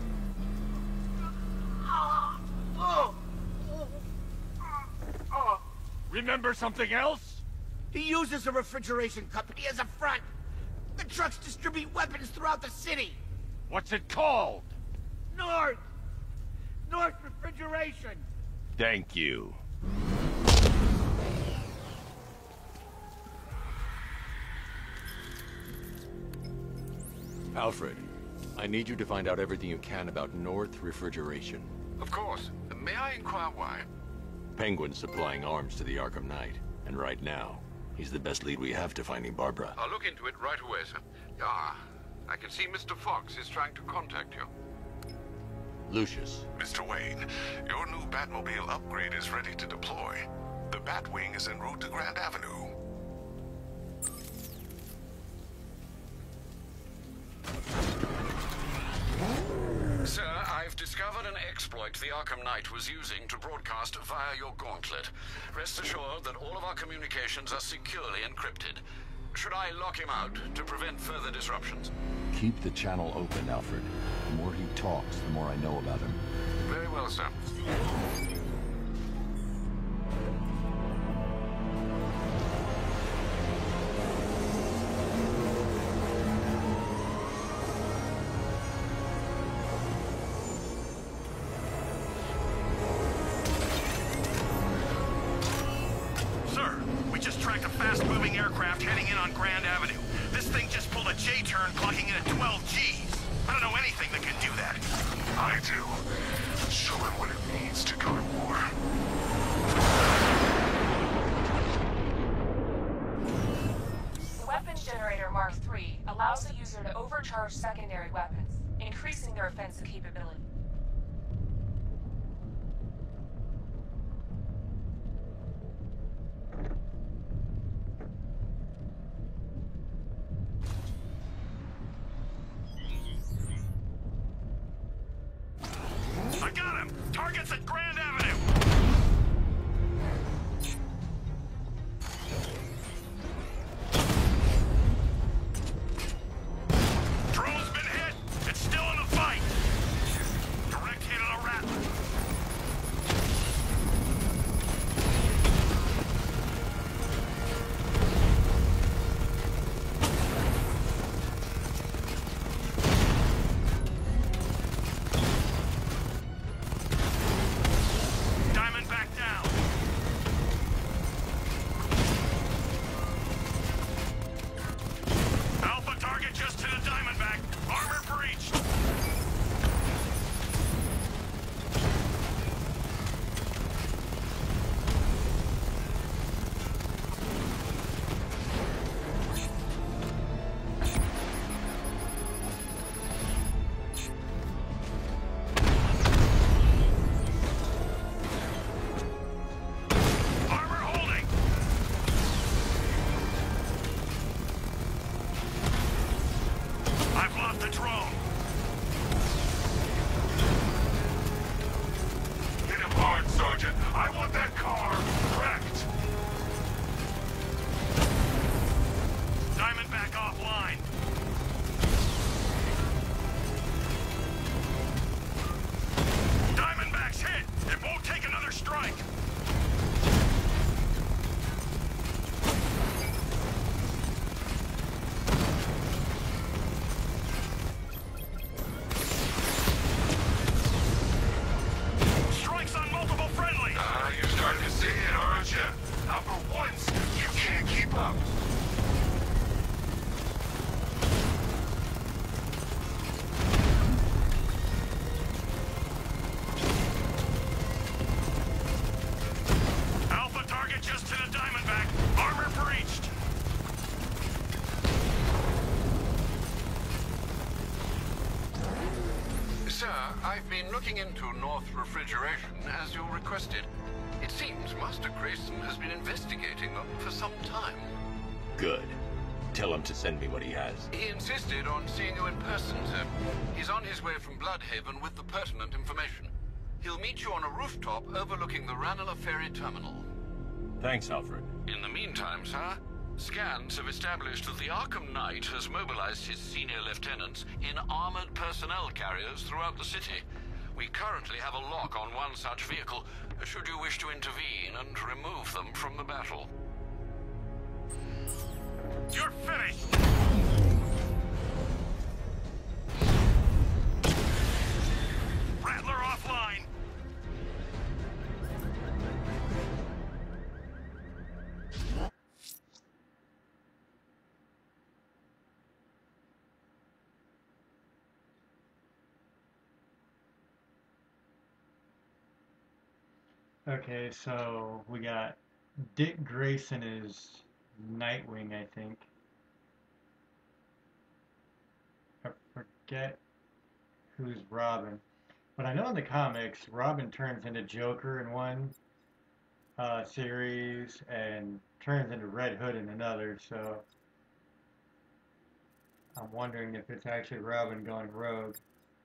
Oh! Oh! Oh! Remember something else? He uses a refrigeration company as a front. The trucks distribute weapons throughout the city. What's it called? North Refrigeration. Thank you. Alfred, I need you to find out everything you can about North Refrigeration. Of course. May I inquire why? Penguin's supplying arms to the Arkham Knight, and right now, he's the best lead we have to finding Barbara. I'll look into it right away, sir. Ah, I can see Mr. Fox is trying to contact you. Lucius. Mr. Wayne, your new Batmobile upgrade is ready to deploy. The Batwing is en route to Grand Avenue. Sir, I've discovered an exploit the Arkham Knight was using to broadcast via your gauntlet. Rest assured that all of our communications are securely encrypted. Should I lock him out to prevent further disruptions? Keep the channel open, Alfred. The more he talks, the more I know about him. Very well, sir. Sir, we just tracked a fast-moving aircraft heading in on Grand Avenue. This thing just pulled a J-turn, clocking in at 12 Gs. I don't know anything that can do that. I do. Show him what it means to go to war. The Weapons Generator Mark III allows the user to overcharge secondary weapons, increasing their offensive capability. I got him! Target's at Grand Avenue! Drone's been hit! It's still in the fight! Sir, I've been looking into North Refrigeration as you requested. It seems Master Grayson has been investigating them for some time. Good. Tell him to send me what he has. He insisted on seeing you in person, sir. He's on his way from Bloodhaven with the pertinent information. He'll meet you on a rooftop overlooking the Ranelagh Ferry Terminal. Thanks, Alfred. In the meantime, sir, scans have established that the Arkham Knight has mobilized his senior lieutenants in armored personnel carriers throughout the city. We currently have a lock on one such vehicle, should you wish to intervene and remove them from the battle. You're finished! Rattler offline! Okay, so we got Dick Grayson is Nightwing, I think. I forget who's Robin. But I know in the comics, Robin turns into Joker in one series and turns into Red Hood in another, so I'm wondering if it's actually Robin going rogue.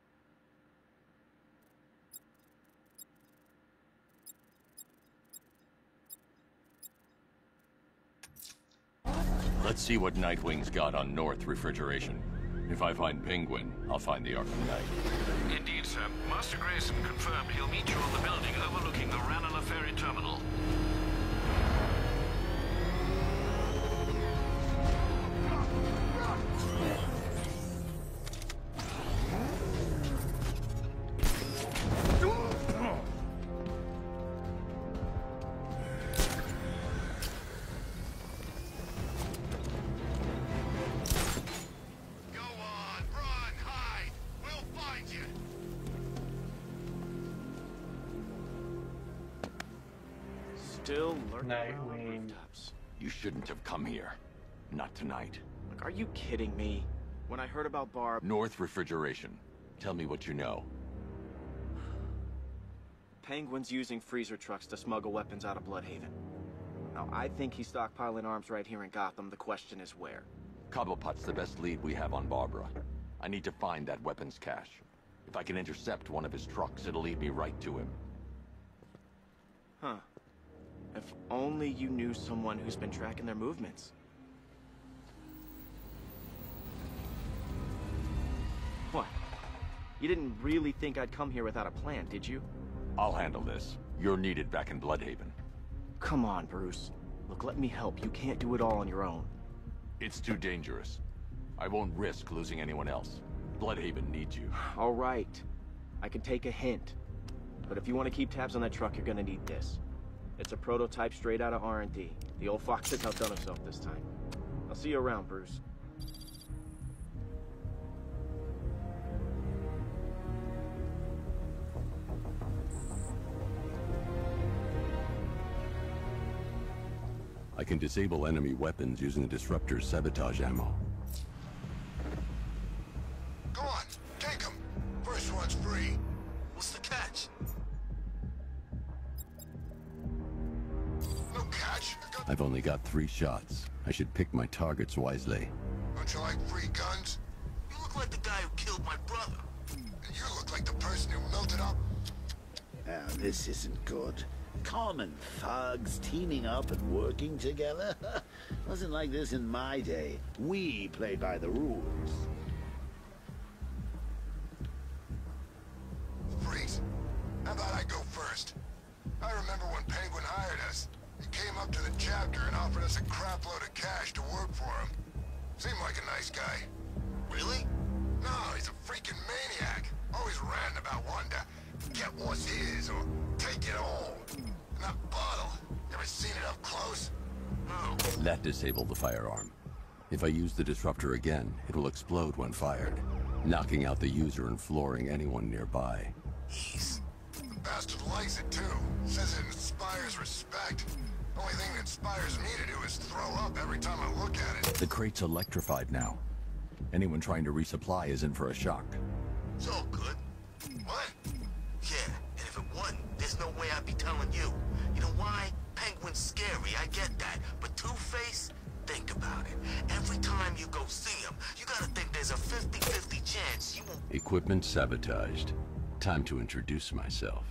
Let's see what Nightwing's got on North Refrigeration. If I find Penguin, I'll find the Arkham Knight. Indeed, sir. Master Grayson confirmed he'll meet you on the building overlooking the Ranelagh Ferry Terminal. Still lurking around Nightwing. rooftops. You shouldn't have come here. Not tonight. Look, are you kidding me? When I heard about Barb... North Refrigeration. Tell me what you know. Penguin's using freezer trucks to smuggle weapons out of Bloodhaven. Now, I think he's stockpiling arms right here in Gotham. The question is where. Cobblepot's the best lead we have on Barbara. I need to find that weapons cache. If I can intercept one of his trucks, it'll lead me right to him. Huh. If only you knew someone who's been tracking their movements. What? You didn't really think I'd come here without a plan, did you? I'll handle this. You're needed back in Bloodhaven. Come on, Bruce. Look, let me help. You can't do it all on your own. It's too dangerous. I won't risk losing anyone else. Bloodhaven needs you. All right. I can take a hint. But if you want to keep tabs on that truck, you're gonna need this. It's a prototype straight out of R&D. The old fox has outdone himself this time. I'll see you around, Bruce. I can disable enemy weapons using the disruptor's sabotage ammo. Go on, take him. First one's free. What's the catch? No catch. I've only got 3 shots. I should pick my targets wisely. Don't you like free guns? You look like the guy who killed my brother. And you look like the person who melted up. Now, this isn't good. Common thugs teaming up and working together? Wasn't like this in my day. We play by the rules. Freeze. How about I go first? I remember when Penguin hired us. He came up to the chapter and offered us a crap load of cash to work for him. Seemed like a nice guy. Really? No, he's a freaking maniac. Always ranting about wanting to get what's his or take it all. And that bottle, you ever seen it up close? No. That disabled the firearm. If I use the disruptor again, it will explode when fired, knocking out the user and flooring anyone nearby. Jeez. The bastard likes it too. Says it inspires respect. Only thing that inspires me to do is throw up every time I look at it. The crate's electrified now. Anyone trying to resupply is in for a shock. It's all good. What? Yeah, and if it wasn't, there's no way I'd be telling you. You know why? Penguin's scary, I get that. But Two-Face? Think about it. Every time you go see him, you gotta think there's a 50-50 chance you won't... Equipment sabotaged. Time to introduce myself.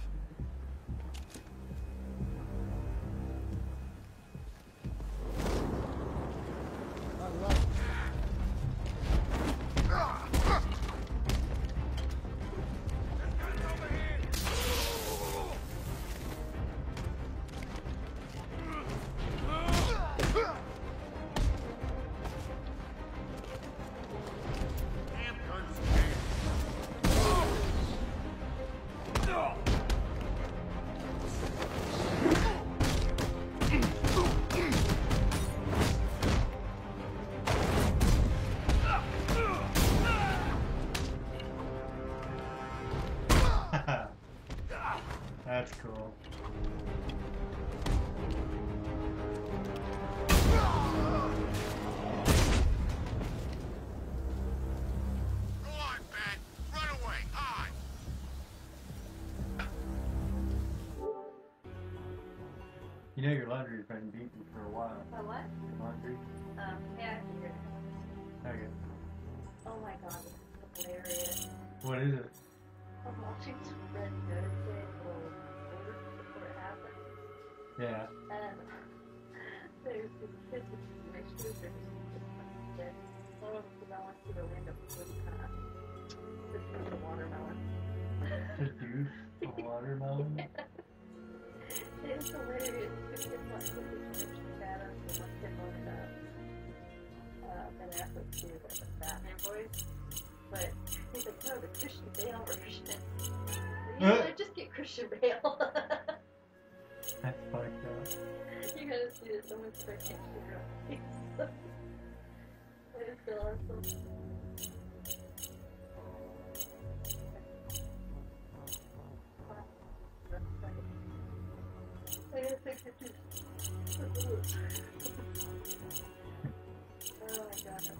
That's cool. You know your laundry's been beaten for a while. My what? Laundry? Yeah, I figured. Okay. Oh my god, this is hilarious. What is it? I'm watching some Red Dead today, before it happened. Yeah. And there's this kid with my shoes, there's one of the melon to the window was kind of seduce a watermelon. Seduce a watermelon? It's hilarious. Two kids want to put this Richard Adams and one kid wanted Ben Affleck to do the Batman voice. But he's like, no, the Christian Bale version. You gotta just get Christian Bale. That's fucked up. You gotta see this. Someone's freaking shit. It's so awesome. I gotta take pictures. Oh my god.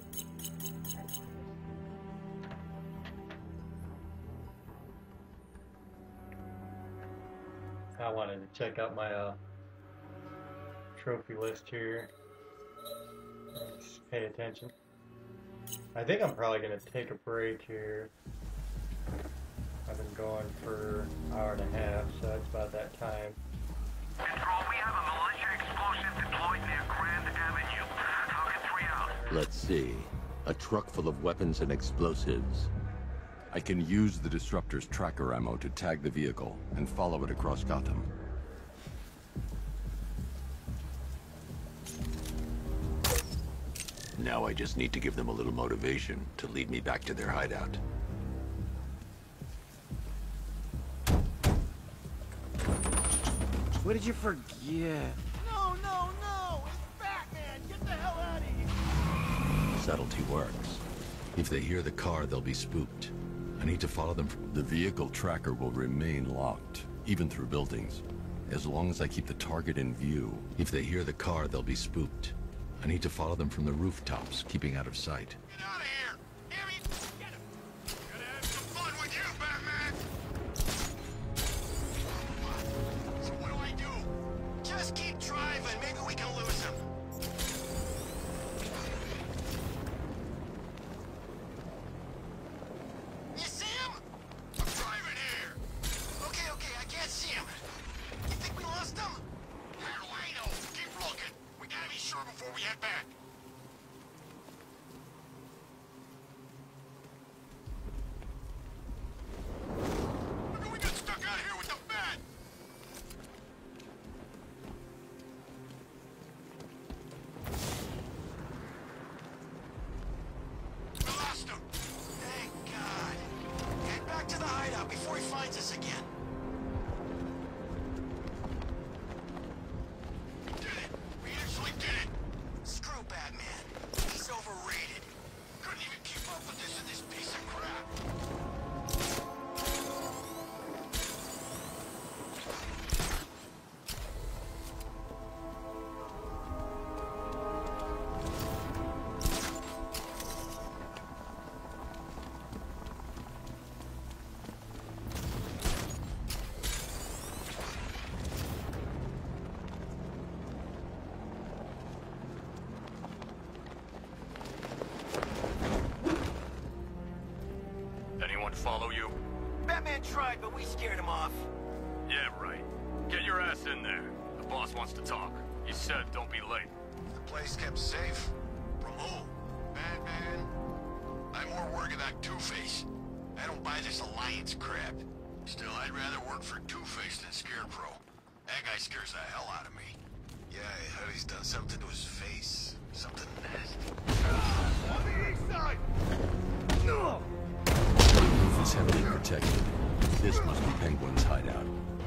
I wanted to check out my trophy list here. Just pay attention. I think I'm probably going to take a break here. I've been going for an hour and a half, so that's about that time. Control, we have a militia explosive deployed near Grand Avenue. Falcon 3 out. Let's see. A truck full of weapons and explosives. I can use the disruptor's tracker ammo to tag the vehicle and follow it across Gotham. Now I just need to give them a little motivation to lead me back to their hideout. What did you forget? No, no, no! It's Batman! Get the hell out of here! Subtlety works. If they hear the car, they'll be spooked. I need to follow them. The vehicle tracker will remain locked, even through buildings, as long as I keep the target in view. If they hear the car, they'll be spooked. I need to follow them from the rooftops, keeping out of sight. Get out of here! Harry, get him! Gonna have some fun with you, Batman! So what do I do? Just keep driving. Maybe we can lose him. You see him? I'm driving here. Okay, I can't see him. You think we lost him? How do I know? Keep looking. We gotta be sure before we head back. How do we get stuck out here with the bat? We lost him. Thank God. Head back to the hideout before he finds us again. Did it. We actually did it. Screw Batman. He's overrated. Couldn't even keep up with this in this piece of crap. anyone follow you? Batman tried, but we scared him off. Yeah, right. Get your ass in there. The boss wants to talk. He said don't be late. The place kept safe? From who? Batman? I'm more worried about Two-Face. I don't buy this alliance crap. Still, I'd rather work for Two-Face than Scarecrow. That guy scares the hell out of me. Yeah, I heard he's done something to his face. Something nasty. On the east side! The roof is heavily protected. This must be Penguin's hideout.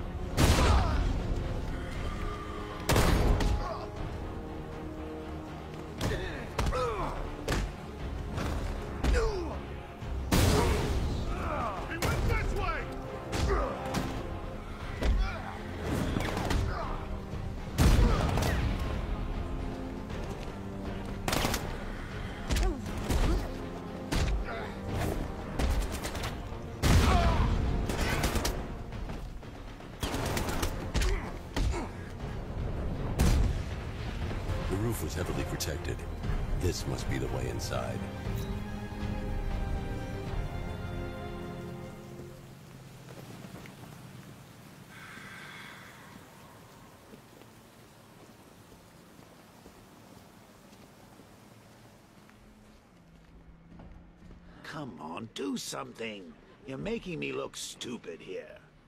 The roof was heavily protected. This must be the way inside. Come on, do something. You're making me look stupid here.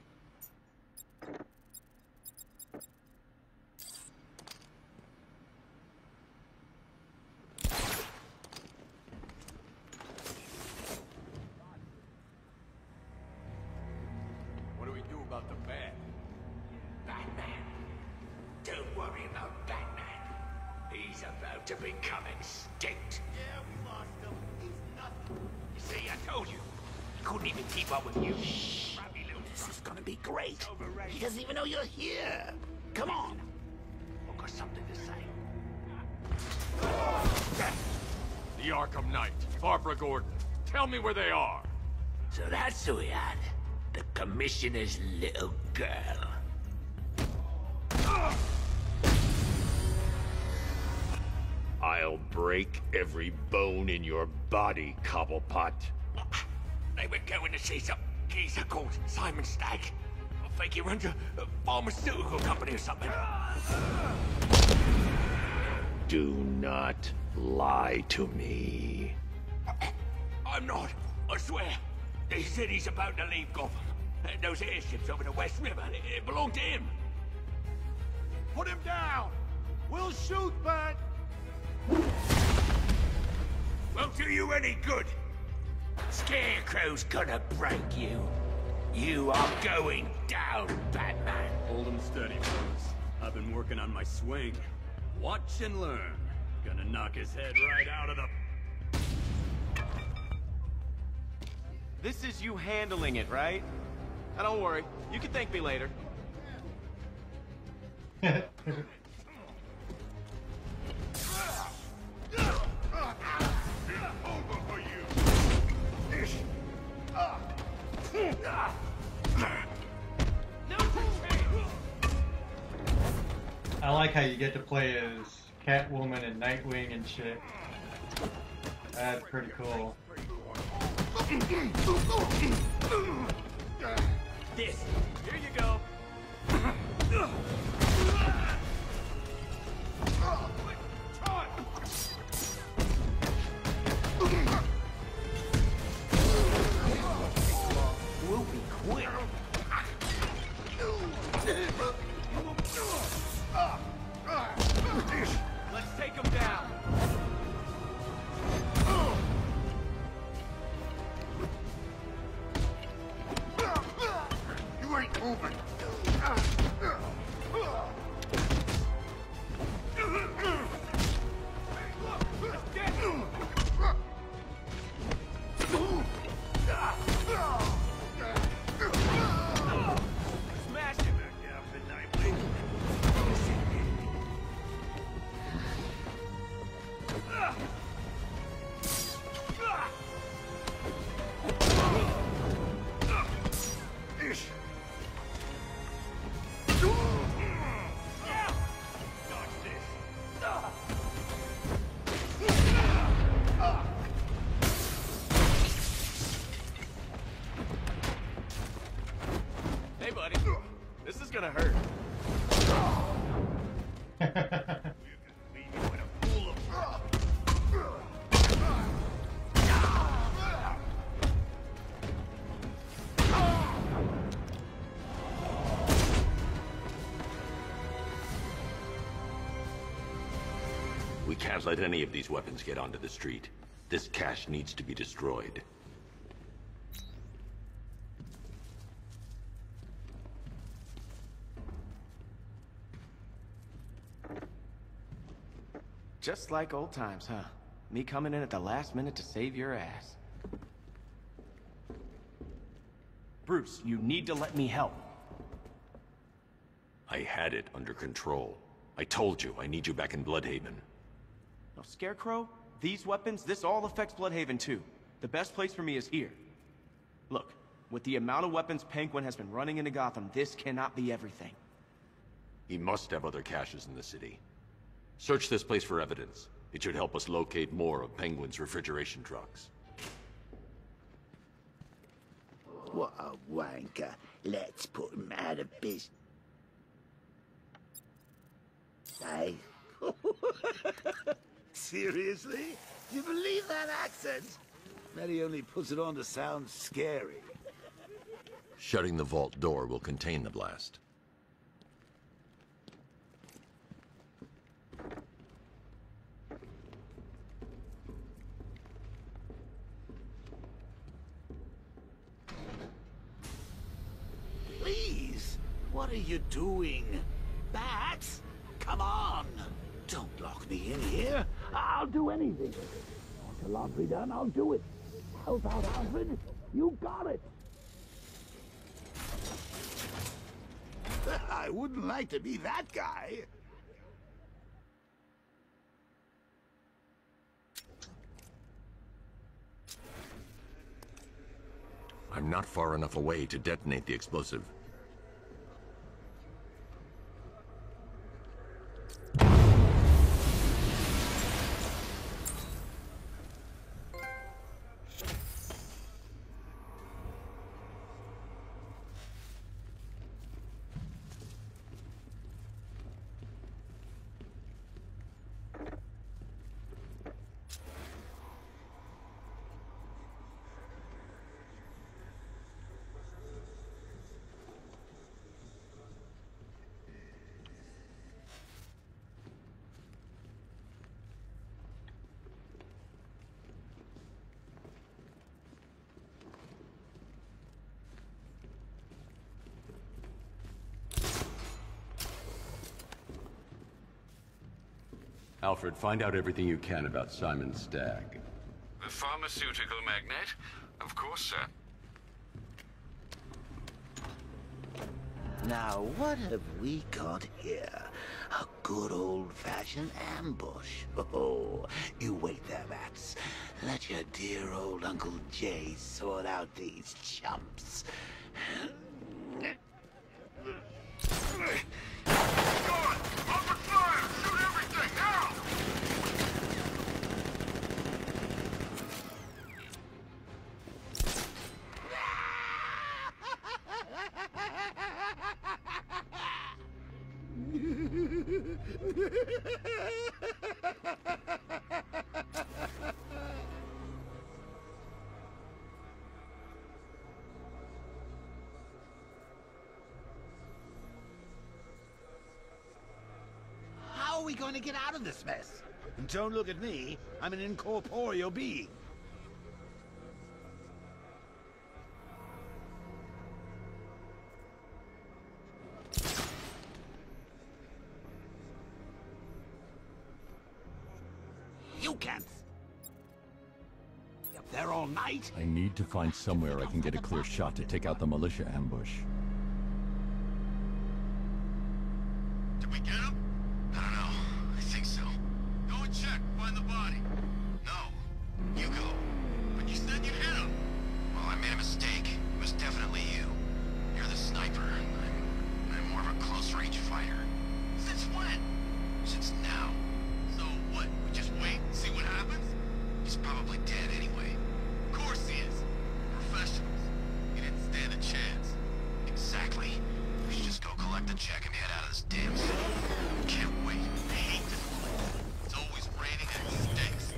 What do we do about the bat? Batman. Don't worry about Batman. He's about to become extinct. Yeah, we lost him. He's nothing. You see, I told you. He couldn't even keep up with you. This is gonna be great. He doesn't even know you're here. Come on. I've got something to say. The Arkham Knight, Barbara Gordon. Tell me where they are. So that's who we had. The Commissioner's little girl. I'll break every bone in your body, Cobblepot. They were going to see some geezer called Simon Stagg. I think he runs a pharmaceutical company or something. Do not lie to me. I'm not. I swear. They said he's about to leave Gotham. Those airships over the West River, it belonged to him. Put him down! We'll shoot, Bat! Won't do you any good. Scarecrow's gonna break you. You are going down, Batman. Hold him steady, fellas. I've been working on my swing. Watch and learn. Gonna knock his head right out of the... This is you handling it, right? Now don't worry. You can thank me later. I like how you get to play as Catwoman and Nightwing and shit. That's pretty cool. This. Here you go. We'll be quick. Let's take him down. You ain't moving. Smash him. gonna hurt. We can't let any of these weapons get onto the street. This cache needs to be destroyed. Just like old times, huh? Me coming in at the last minute to save your ass. Bruce, you need to let me help. I had it under control. I told you, I need you back in Bloodhaven. No, Scarecrow, these weapons, this all affects Bloodhaven too. The best place for me is here. Look, with the amount of weapons Penguin has been running into Gotham, this cannot be everything. He must have other caches in the city. Search this place for evidence. It should help us locate more of Penguin's refrigeration trucks. What a wanker. Let's put him out of business. Hey? Seriously? You believe that accent? Bet he only puts it on to sound scary. Shutting the vault door will contain the blast. Please, what are you doing? Bats? Come on! Don't lock me in here. I'll do anything. Want your laundry done? I'll do it. Help out, Alfred. You got it. I wouldn't like to be that guy. I'm not far enough away to detonate the explosive. Alfred, find out everything you can about Simon Stagg. The pharmaceutical magnate? Of course, sir. Now, what have we got here? A good old-fashioned ambush. Oh, you wait there, Bats. Let your dear old Uncle Jay sort out these chumps. How are we going to get out of this mess? And don't look at me. I'm an incorporeal being. You can't. Up there all night? I need to find somewhere I can get a clear shot to take out the militia ambush. Did we get him? I don't know. I think so. Go and check. Find the body. No. You go. But you said you hit him. Well, I made a mistake. It was definitely you. You're the sniper. I'm more of a close-range fighter. Since when? Since now. So what? We just wait and see what happens? He's probably dead anyway. Of course he is. Professionals. He didn't stand a chance. Exactly. We should just go collect to check and head out of this damn city. Can't wait. I hate this place. It's always raining and it stinks.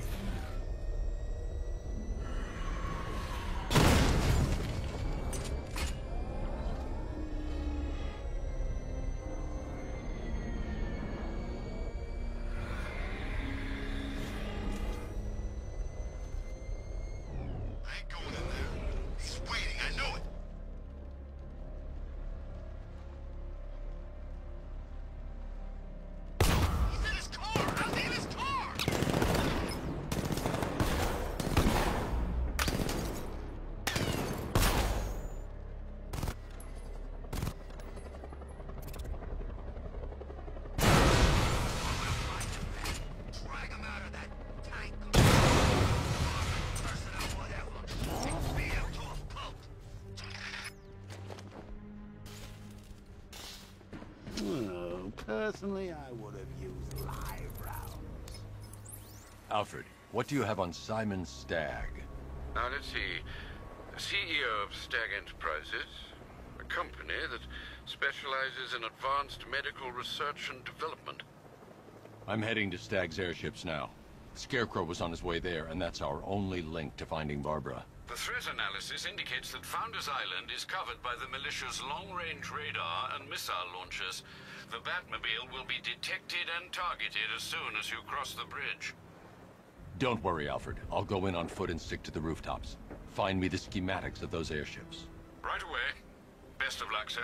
Personally, I would have used live rounds. Alfred, what do you have on Simon Stagg? Now, let's see. CEO of Stagg Enterprises, a company that specializes in advanced medical research and development. I'm heading to Stagg's airships now. Scarecrow was on his way there, and that's our only link to finding Barbara. The threat analysis indicates that Founders Island is covered by the militia's long-range radar and missile launchers. The Batmobile will be detected and targeted as soon as you cross the bridge. Don't worry, Alfred. I'll go in on foot and stick to the rooftops. Find me the schematics of those airships. Right away. Best of luck, sir.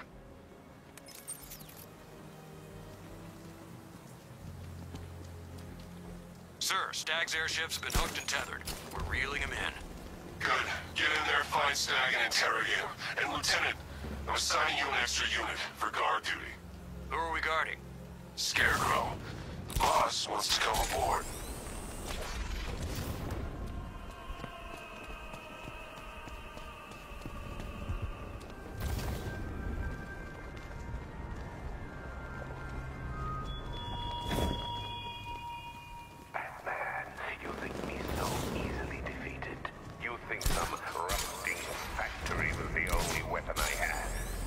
Sir, Stagg's airships have been hooked and tethered. We're reeling him in. Good. Get in there, find Stagg, and interrogate him. And Lieutenant, I'm assigning you an extra unit for guard duty. Who are we guarding? Scarecrow. The boss wants to come aboard. Batman, you think me so easily defeated? You think some rusting factory was the only weapon I had?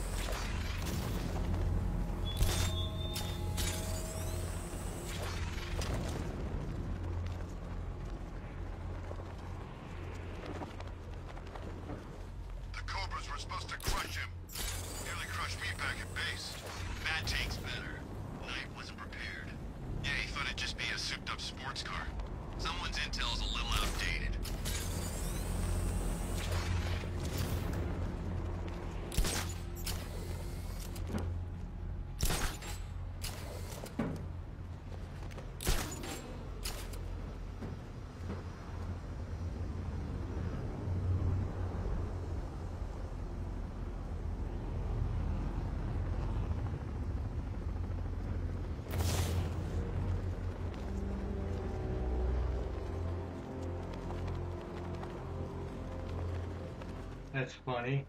That's funny.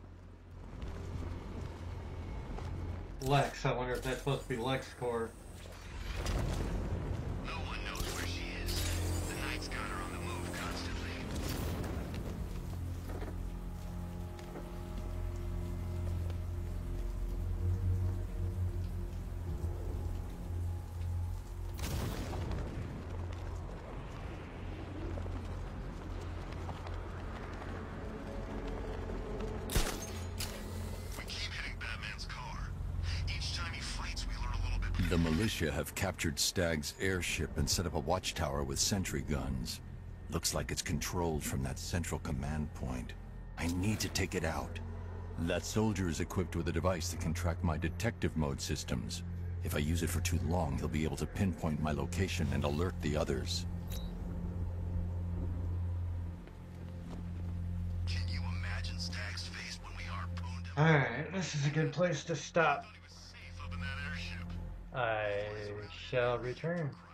Lex, I wonder if that's supposed to be LexCorp. No one knows where she is. The Knight's got her on the move constantly. The militia have captured Stagg's airship and set up a watchtower with sentry guns. Looks like it's controlled from that central command point. I need to take it out. That soldier is equipped with a device that can track my detective mode systems. If I use it for too long, he'll be able to pinpoint my location and alert the others. Can you imagine Stagg's face when we harpooned him? Alright, this is a good place to stop. I shall return.